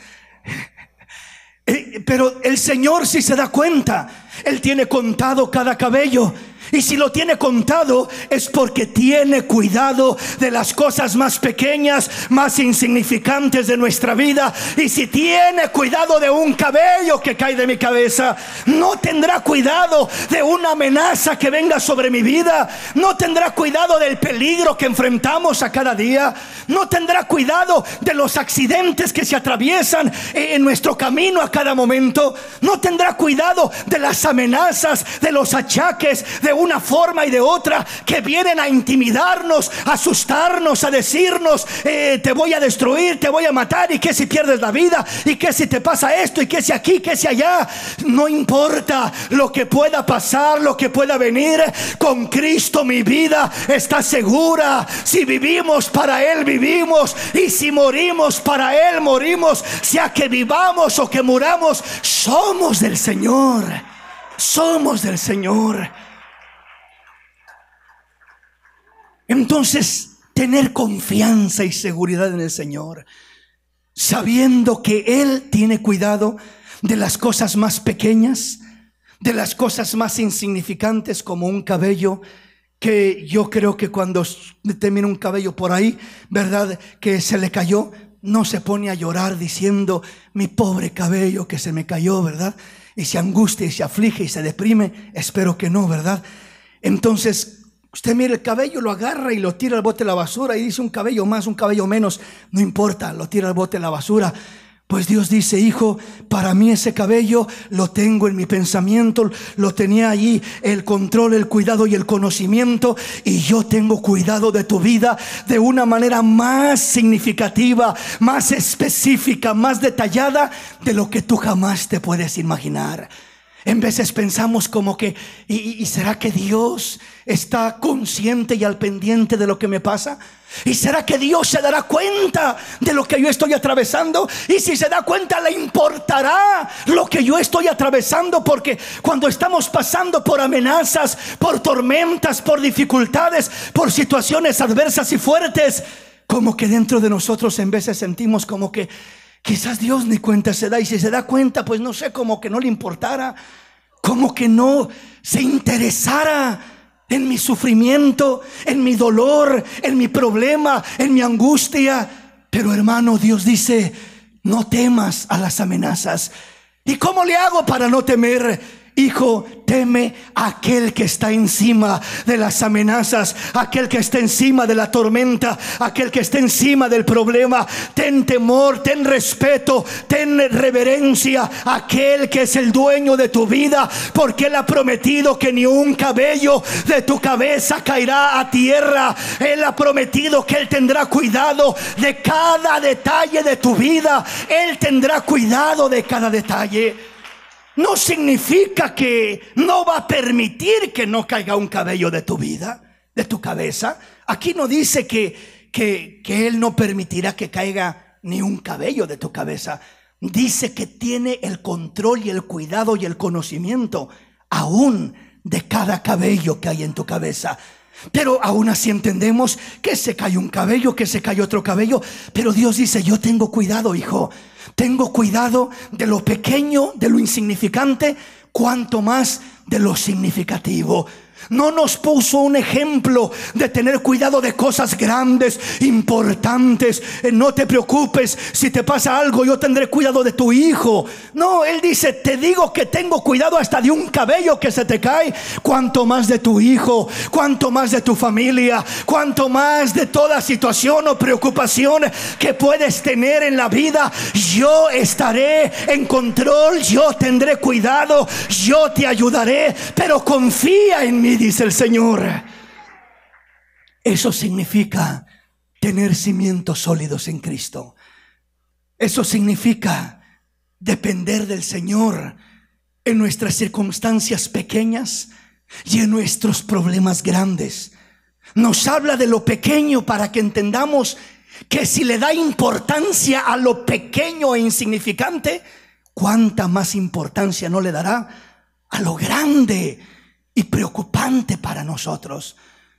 Pero el Señor sí se da cuenta. Él tiene contado cada cabello. Y si lo tiene contado es porque tiene cuidado de las cosas más pequeñas, más insignificantes de nuestra vida. Y si tiene cuidado de un cabello que cae de mi cabeza, no tendrá cuidado de una amenaza que venga sobre mi vida. No tendrá cuidado del peligro que enfrentamos a cada día. No tendrá cuidado de los accidentes que se atraviesan en nuestro camino a cada momento. No tendrá cuidado de las amenazas, de los achaques, de una forma y de otra que vienen a intimidarnos, a asustarnos, a decirnos eh, te voy a destruir, te voy a matar, y que si pierdes la vida, y que si te pasa esto, y que si aquí, que si allá. No importa lo que pueda pasar, lo que pueda venir, con Cristo mi vida está segura. Si vivimos, para Él vivimos, y si morimos, para Él morimos. Sea que vivamos o que muramos, somos del Señor. Somos del Señor. Entonces, tener confianza y seguridad en el Señor, sabiendo que Él tiene cuidado de las cosas más pequeñas, de las cosas más insignificantes, como un cabello, que yo creo que cuando termina un cabello por ahí, ¿verdad?, que se le cayó, no se pone a llorar diciendo mi pobre cabello que se me cayó, ¿verdad? Y se angustia y se aflige y se deprime. Espero que no, ¿verdad? Entonces, usted mira el cabello, lo agarra y lo tira al bote de la basura, y dice un cabello más, un cabello menos, no importa, lo tira al bote de la basura. Pues Dios dice, hijo, para mí ese cabello lo tengo en mi pensamiento, lo tenía allí, el control, el cuidado y el conocimiento, y yo tengo cuidado de tu vida de una manera más significativa, más específica, más detallada de lo que tú jamás te puedes imaginar. En veces pensamos como que, ¿y, y será que Dios está consciente y al pendiente de lo que me pasa? ¿Y será que Dios se dará cuenta de lo que yo estoy atravesando? Y si se da cuenta, ¿le importará lo que yo estoy atravesando? Porque cuando estamos pasando por amenazas, por tormentas, por dificultades, por situaciones adversas y fuertes, como que dentro de nosotros en veces sentimos como que quizás Dios ni cuenta se da, y si se da cuenta, pues no sé, como que no le importara, como que no se interesara en mi sufrimiento, en mi dolor, en mi problema, en mi angustia. Pero hermano, Dios dice, no temas a las amenazas. ¿Y cómo le hago para no temer? Hijo, teme a aquel que está encima de las amenazas, aquel que está encima de la tormenta, aquel que está encima del problema. Ten temor, ten respeto, ten reverencia a aquel que es el dueño de tu vida, porque Él ha prometido que ni un cabello de tu cabeza caerá a tierra. Él ha prometido que Él tendrá cuidado de cada detalle de tu vida. Él tendrá cuidado de cada detalle. No significa que no va a permitir que no caiga un cabello de tu vida, de tu cabeza. Aquí no dice que, que, que Él no permitirá que caiga ni un cabello de tu cabeza. Dice que tiene el control y el cuidado y el conocimiento aún de cada cabello que hay en tu cabeza. Pero aún así entendemos que se cae un cabello, que se cae otro cabello. Pero Dios dice, yo tengo cuidado, hijo. Tengo cuidado de lo pequeño, de lo insignificante, cuanto más de lo significativo. No nos puso un ejemplo de tener cuidado de cosas grandes, importantes. No te preocupes, si te pasa algo, yo tendré cuidado de tu hijo. No, Él dice, te digo que tengo cuidado hasta de un cabello que se te cae. Cuanto más de tu hijo, cuanto más de tu familia, cuanto más de toda situación o preocupación que puedes tener en la vida. Yo estaré en control, yo tendré cuidado, yo te ayudaré, pero confía en mí, dice el Señor. Eso significa tener cimientos sólidos en Cristo. Eso significa depender del Señor en nuestras circunstancias pequeñas y en nuestros problemas grandes. Nos habla de lo pequeño para que entendamos que si le da importancia a lo pequeño e insignificante, cuánta más importancia no le dará a lo grande y preocupante para nosotros.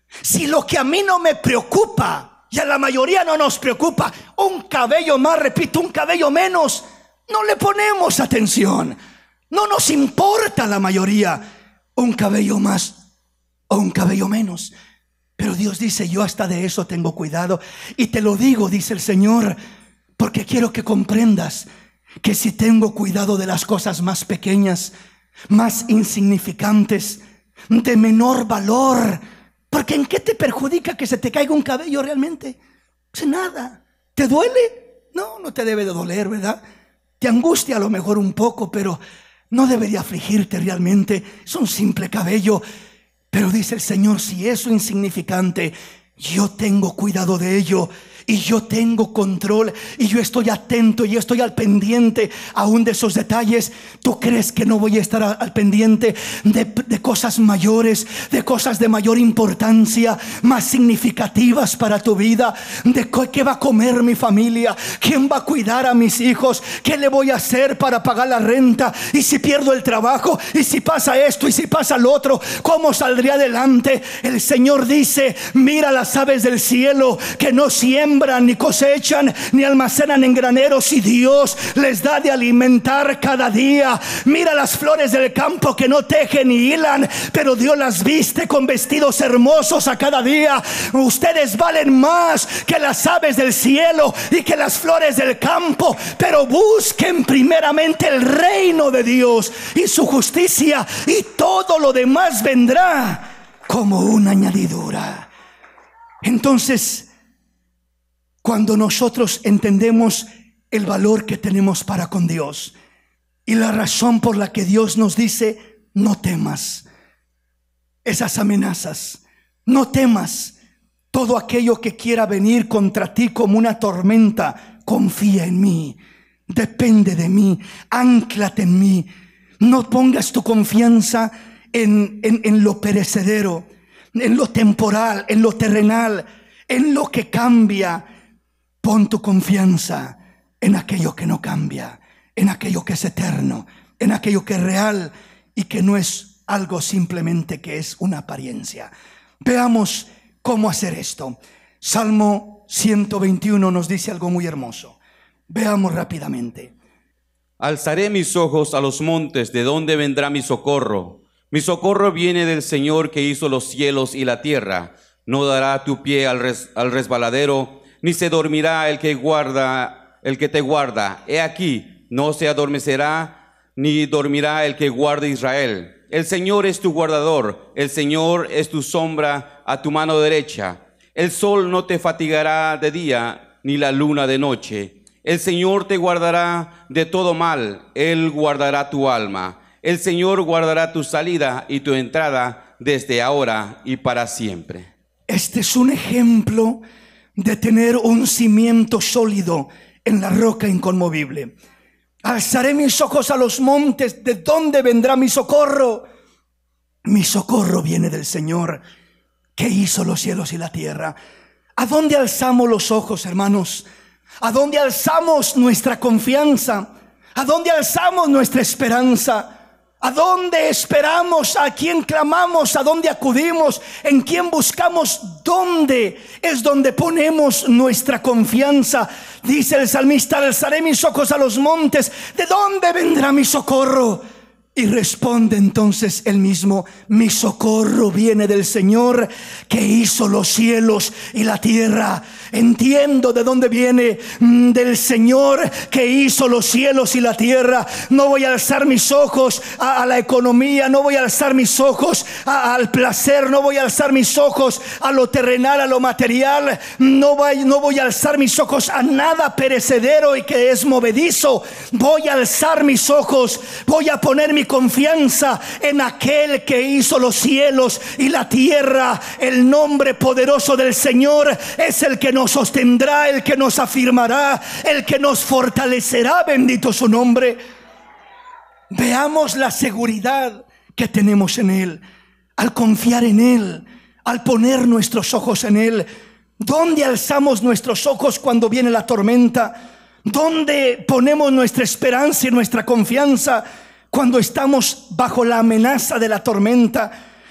Si lo que a mí no me preocupa, y a la mayoría no nos preocupa, un cabello más, repito, un cabello menos, no le ponemos atención. No nos importa la mayoría, un cabello más o un cabello menos. Pero Dios dice, yo hasta de eso tengo cuidado. Y te lo digo, dice el Señor, porque quiero que comprendas que si tengo cuidado de las cosas más pequeñas, más insignificantes, de menor valor, porque ¿en qué te perjudica que se te caiga un cabello realmente? Pues nada. ¿Te duele? No, no te debe de doler, ¿verdad? Te angustia a lo mejor un poco, pero no debería afligirte realmente. Es un simple cabello. Pero dice el Señor, si eso es insignificante, yo tengo cuidado de ello. Y yo tengo control, y yo estoy atento, y estoy al pendiente aún de esos detalles. ¿Tú crees que no voy a estar al pendiente de, de cosas mayores, de cosas de mayor importancia, más significativas para tu vida? De qué va a comer mi familia, quién va a cuidar a mis hijos, qué le voy a hacer para pagar la renta, y si pierdo el trabajo, y si pasa esto, y si pasa lo otro, ¿cómo saldré adelante? El Señor dice, mira las aves del cielo, que no siembran, ni cosechan, ni almacenan en graneros, y Dios les da de alimentar cada día. Mira las flores del campo, que no tejen ni hilan, pero Dios las viste con vestidos hermosos a cada día. Ustedes valen más que las aves del cielo y que las flores del campo, pero busquen primeramente el reino de Dios y su justicia, y todo lo demás vendrá como una añadidura. Entonces, cuando nosotros entendemos el valor que tenemos para con Dios y la razón por la que Dios nos dice, no temas esas amenazas, no temas todo aquello que quiera venir contra ti como una tormenta, confía en mí, depende de mí, ánclate en mí. No pongas tu confianza en, en, en lo perecedero, en lo temporal, en lo terrenal, en lo que cambia. Pon tu confianza en aquello que no cambia, en aquello que es eterno, en aquello que es real y que no es algo simplemente que es una apariencia. Veamos cómo hacer esto. Salmo ciento veintiuno nos dice algo muy hermoso. Veamos rápidamente. Alzaré mis ojos a los montes, ¿de dónde vendrá mi socorro? Mi socorro viene del Señor, que hizo los cielos y la tierra. No dará tu pie al, res, al resbaladero, ni se dormirá el que guarda, el que te guarda. He aquí, no se adormecerá, ni dormirá el que guarda Israel. El Señor es tu guardador, el Señor es tu sombra a tu mano derecha. El sol no te fatigará de día, ni la luna de noche. El Señor te guardará de todo mal, Él guardará tu alma. El Señor guardará tu salida y tu entrada desde ahora y para siempre. Este es un ejemplo de tener un cimiento sólido en la roca inconmovible. Alzaré mis ojos a los montes, ¿de dónde vendrá mi socorro? Mi socorro viene del Señor, que hizo los cielos y la tierra. ¿A dónde alzamos los ojos, hermanos? ¿A dónde alzamos nuestra confianza? ¿A dónde alzamos nuestra esperanza? ¿A dónde esperamos? ¿A quién clamamos? ¿A dónde acudimos? ¿En quién buscamos? ¿Dónde es donde ponemos nuestra confianza? Dice el salmista, alzaré mis ojos a los montes, ¿de dónde vendrá mi socorro? Y responde entonces él mismo, mi socorro viene del Señor, que hizo los cielos y la tierra. Entiendo de dónde viene, del Señor que hizo los cielos y la tierra. No voy a alzar mis ojos a, a la economía, no voy a alzar mis ojos a, al placer, no voy a alzar mis ojos a lo terrenal, a lo material. No voy, no voy a alzar mis ojos a nada perecedero y que es movedizo. Voy a alzar mis ojos, voy a poner mi confianza en aquel que hizo los cielos y la tierra. El nombre poderoso del Señor es el que nos sostendrá, el que nos afirmará, el que nos fortalecerá. Bendito su nombre. Veamos la seguridad que tenemos en Él, al confiar en Él, al poner nuestros ojos en Él. ¿Dónde alzamos nuestros ojos cuando viene la tormenta? ¿Dónde ponemos nuestra esperanza y nuestra confianza cuando estamos bajo la amenaza de la tormenta?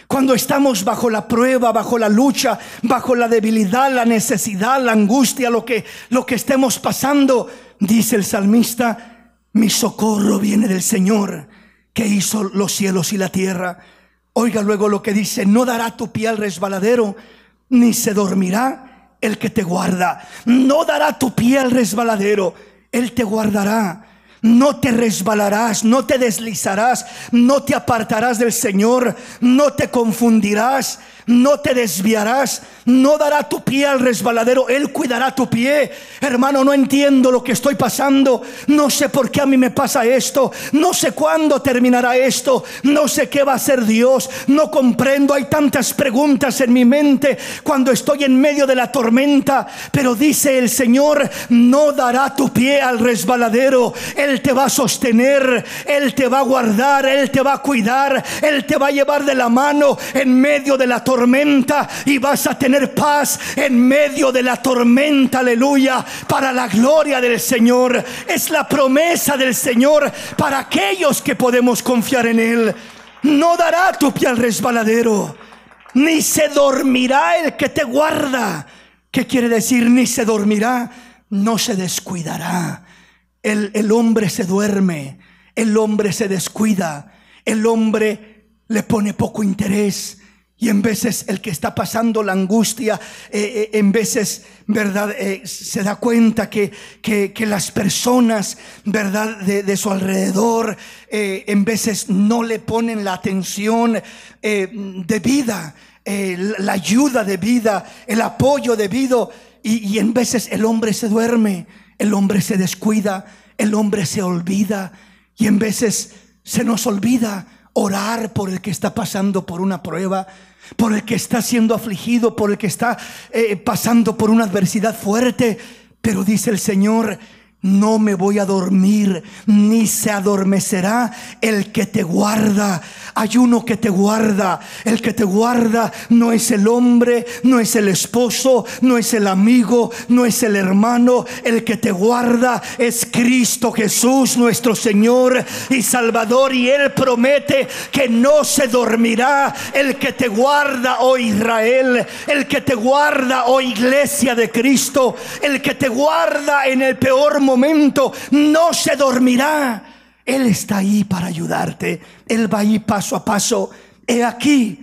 Cuando estamos bajo la prueba, bajo la lucha, bajo la debilidad, la necesidad, la angustia, lo que, lo que estemos pasando, dice el salmista: mi socorro viene del Señor, que hizo los cielos y la tierra. Oiga luego lo que dice: no dará tu pie al resbaladero, ni se dormirá el que te guarda. No dará tu pie al resbaladero, Él te guardará. No te resbalarás, no te deslizarás, no te apartarás del Señor, no te confundirás, no te desviarás, no dará tu pie al resbaladero, Él cuidará tu pie. Hermano, no entiendo lo que estoy pasando, no sé por qué a mí me pasa esto, no sé cuándo terminará esto, no sé qué va a hacer Dios, no comprendo, hay tantas preguntas en mi mente cuando estoy en medio de la tormenta. Pero dice el Señor: no dará tu pie al resbaladero, Él te va a sostener, Él te va a guardar, Él te va a cuidar, Él te va a llevar de la mano en medio de la tormenta, y vas a tener paz en medio de la tormenta. Aleluya, para la gloria del Señor. Es la promesa del Señor para aquellos que podemos confiar en Él. No dará tu pie al resbaladero, ni se dormirá el que te guarda. ¿Qué quiere decir? Ni se dormirá, no se descuidará. El, el hombre se duerme, el hombre se descuida, el hombre le pone poco interés. Y en veces el que está pasando la angustia, eh, eh, en veces, ¿verdad? Eh, se da cuenta que, que, que las personas, ¿verdad? De, de su alrededor, eh, en veces no le ponen la atención eh, debida, eh, la ayuda debida, el apoyo debido. Y, y en veces el hombre se duerme, el hombre se descuida, el hombre se olvida. Y en veces se nos olvida orar por el que está pasando por una prueba, por el que está siendo afligido, por el que está eh, pasando por una adversidad fuerte. Pero dice el Señor: no me voy a dormir, ni se adormecerá el que te guarda. Hay uno que te guarda. El que te guarda no es el hombre, no es el esposo, no es el amigo, no es el hermano. El que te guarda es Cristo Jesús, nuestro Señor y Salvador. Y Él promete que no se dormirá. El que te guarda, oh Israel, el que te guarda, oh iglesia de Cristo, el que te guarda en el peor momento momento, no se dormirá. Él está ahí para ayudarte. Él va ahí paso a paso. He aquí,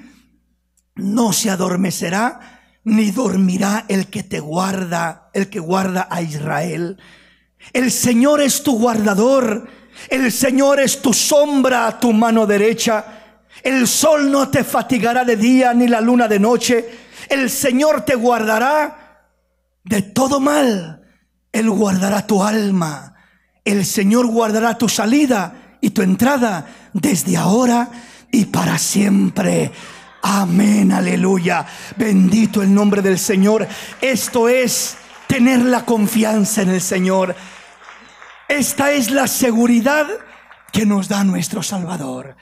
no se adormecerá ni dormirá el que te guarda, el que guarda a Israel. El Señor es tu guardador. El Señor es tu sombra a tu mano derecha. El sol no te fatigará de día, ni la luna de noche. El Señor te guardará de todo mal. Él guardará tu alma. El Señor guardará tu salida y tu entrada desde ahora y para siempre. Amén, aleluya. Bendito el nombre del Señor. Esto es tener la confianza en el Señor. Esta es la seguridad que nos da nuestro Salvador.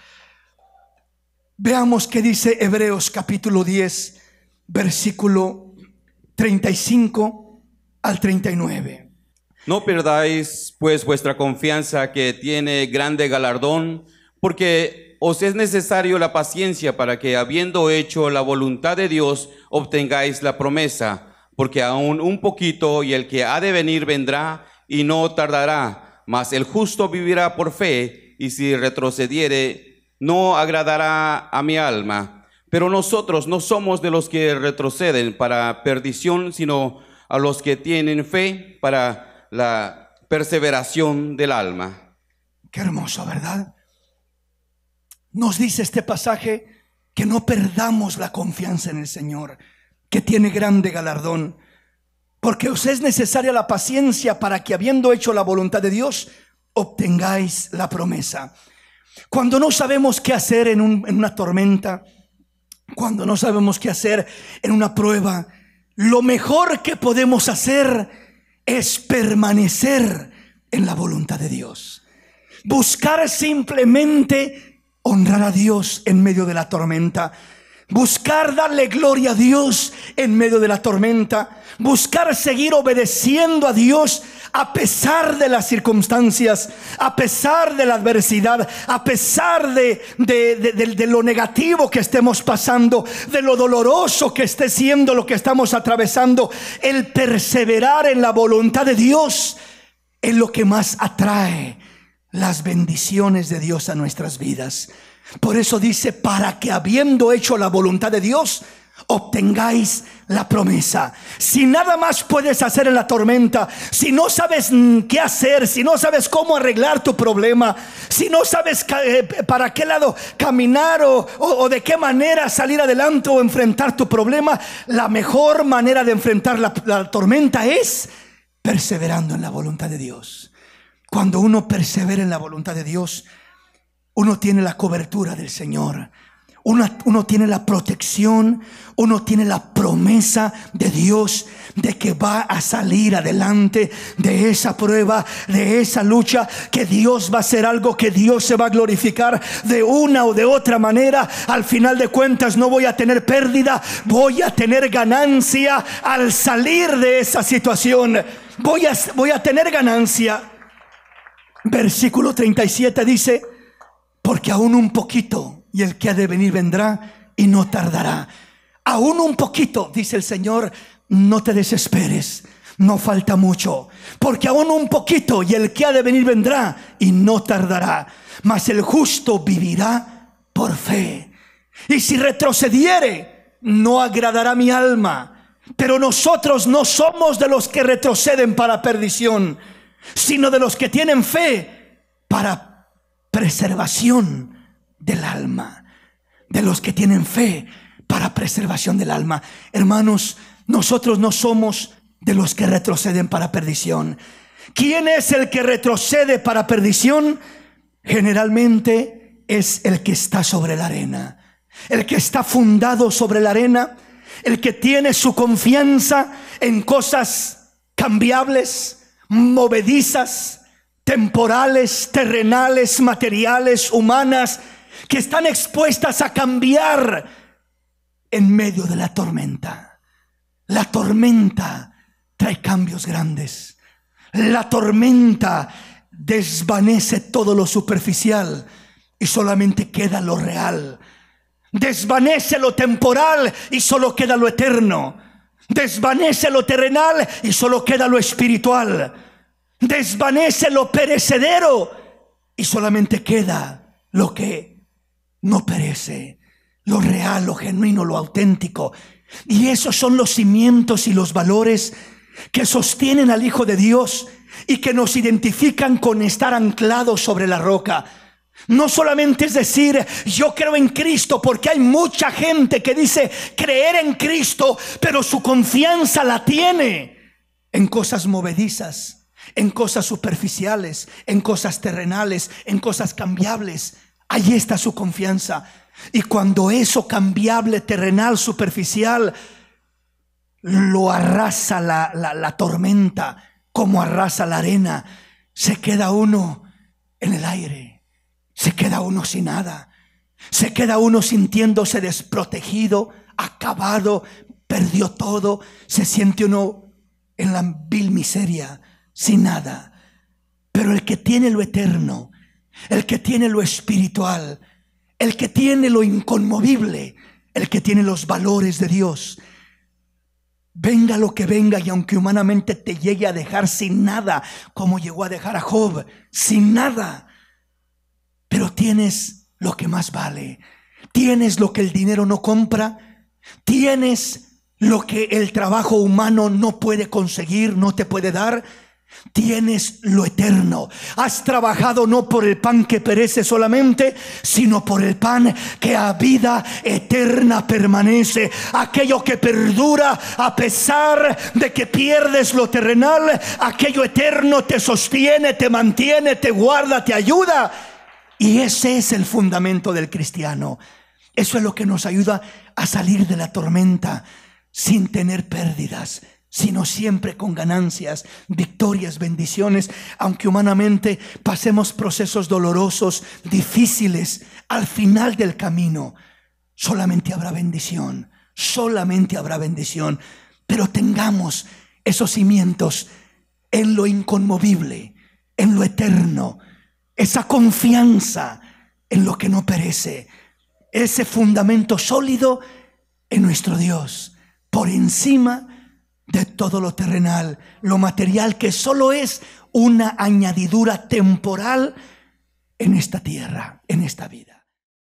Veamos qué dice Hebreos capítulo diez, versículo treinta y cinco al treinta y nueve. No perdáis pues vuestra confianza, que tiene grande galardón, porque os es necesario la paciencia para que, habiendo hecho la voluntad de Dios, obtengáis la promesa. Porque aún un poquito, y el que ha de venir vendrá y no tardará. Mas el justo vivirá por fe, y si retrocediere, no agradará a mi alma. Pero nosotros no somos de los que retroceden para perdición, sino a los que tienen fe para la perseveración del alma. Qué hermoso, ¿verdad? Nos dice este pasaje que no perdamos la confianza en el Señor, que tiene grande galardón, porque os es necesaria la paciencia para que, habiendo hecho la voluntad de Dios, obtengáis la promesa. Cuando no sabemos qué hacer en, un, en una tormenta, cuando no sabemos qué hacer en una prueba, lo mejor que podemos hacer es permanecer en la voluntad de Dios. Buscar simplemente honrar a Dios en medio de la tormenta. Buscar darle gloria a Dios en medio de la tormenta. Buscar seguir obedeciendo a Dios a pesar de las circunstancias, a pesar de la adversidad, a pesar de, de, de, de, de lo negativo que estemos pasando, de lo doloroso que esté siendo lo que estamos atravesando, el perseverar en la voluntad de Dios es lo que más atrae las bendiciones de Dios a nuestras vidas. Por eso dice, para que habiendo hecho la voluntad de Dios, obtengáis la promesa. Si nada más puedes hacer en la tormenta, si no sabes qué hacer, si no sabes cómo arreglar tu problema, si no sabes para qué lado caminar o, o, o de qué manera salir adelante o enfrentar tu problema, la mejor manera de enfrentar la, la tormenta es perseverando en la voluntad de Dios. Cuando uno persevera en la voluntad de Dios, uno tiene la cobertura del Señor. Uno, uno tiene la protección, uno tiene la promesa de Dios de que va a salir adelante de esa prueba, de esa lucha, que Dios va a hacer algo, que Dios se va a glorificar de una o de otra manera. Al final de cuentas no voy a tener pérdida, voy a tener ganancia al salir de esa situación. Voy a, voy a tener ganancia. Versículo treinta y siete dice, porque aún un poquito y el que ha de venir vendrá y no tardará. Aún un poquito, dice el Señor, no te desesperes, no falta mucho, porque aún un poquito y el que ha de venir vendrá y no tardará. Mas el justo vivirá por fe. Y si retrocediere, no agradará mi alma. Pero nosotros no somos de los que retroceden para perdición, sino de los que tienen fe para preservación del alma. De los que tienen fe para preservación del alma. Hermanos, nosotros no somos de los que retroceden para perdición. ¿Quién es el que retrocede para perdición? Generalmente es el que está sobre la arena, el que está fundado sobre la arena, el que tiene su confianza en cosas cambiables, movedizas, temporales, terrenales, materiales, humanas, que están expuestas a cambiar en medio de la tormenta. La tormenta trae cambios grandes. La tormenta desvanece todo lo superficial y solamente queda lo real. Desvanece lo temporal y solo queda lo eterno. Desvanece lo terrenal y solo queda lo espiritual. Desvanece lo perecedero y solamente queda lo que no perece, lo real, lo genuino, lo auténtico. Y esos son los cimientos y los valores que sostienen al Hijo de Dios y que nos identifican con estar anclados sobre la roca. No solamente es decir, yo creo en Cristo, porque hay mucha gente que dice creer en Cristo, pero su confianza la tiene en cosas movedizas, en cosas superficiales, en cosas terrenales, en cosas cambiables. Ahí está su confianza. Y cuando eso cambiable, terrenal, superficial, lo arrasa la, la, la tormenta, como arrasa la arena, se queda uno en el aire, se queda uno sin nada, se queda uno sintiéndose desprotegido, acabado, perdió todo, se siente uno en la vil miseria, sin nada. Pero el que tiene lo eterno, el que tiene lo espiritual, el que tiene lo inconmovible, el que tiene los valores de Dios, venga lo que venga, y aunque humanamente te llegue a dejar sin nada, como llegó a dejar a Job, sin nada, pero tienes lo que más vale, tienes lo que el dinero no compra, tienes lo que el trabajo humano no puede conseguir, no te puede dar. Tienes lo eterno. Has trabajado no por el pan que perece solamente, sino por el pan que a vida eterna permanece. Aquello que perdura a pesar de que pierdes lo terrenal. Aquello eterno te sostiene, te mantiene, te guarda, te ayuda. Y ese es el fundamento del cristiano. Eso es lo que nos ayuda a salir de la tormenta sin tener pérdidas, sino siempre con ganancias, victorias, bendiciones. Aunque humanamente pasemos procesos dolorosos, difíciles, al final del camino solamente habrá bendición, solamente habrá bendición. Pero tengamos esos cimientos, en lo inconmovible, en lo eterno, esa confianza en lo que no perece, ese fundamento sólido en nuestro Dios, por encima de todo lo terrenal, lo material, que solo es una añadidura temporal en esta tierra, en esta vida.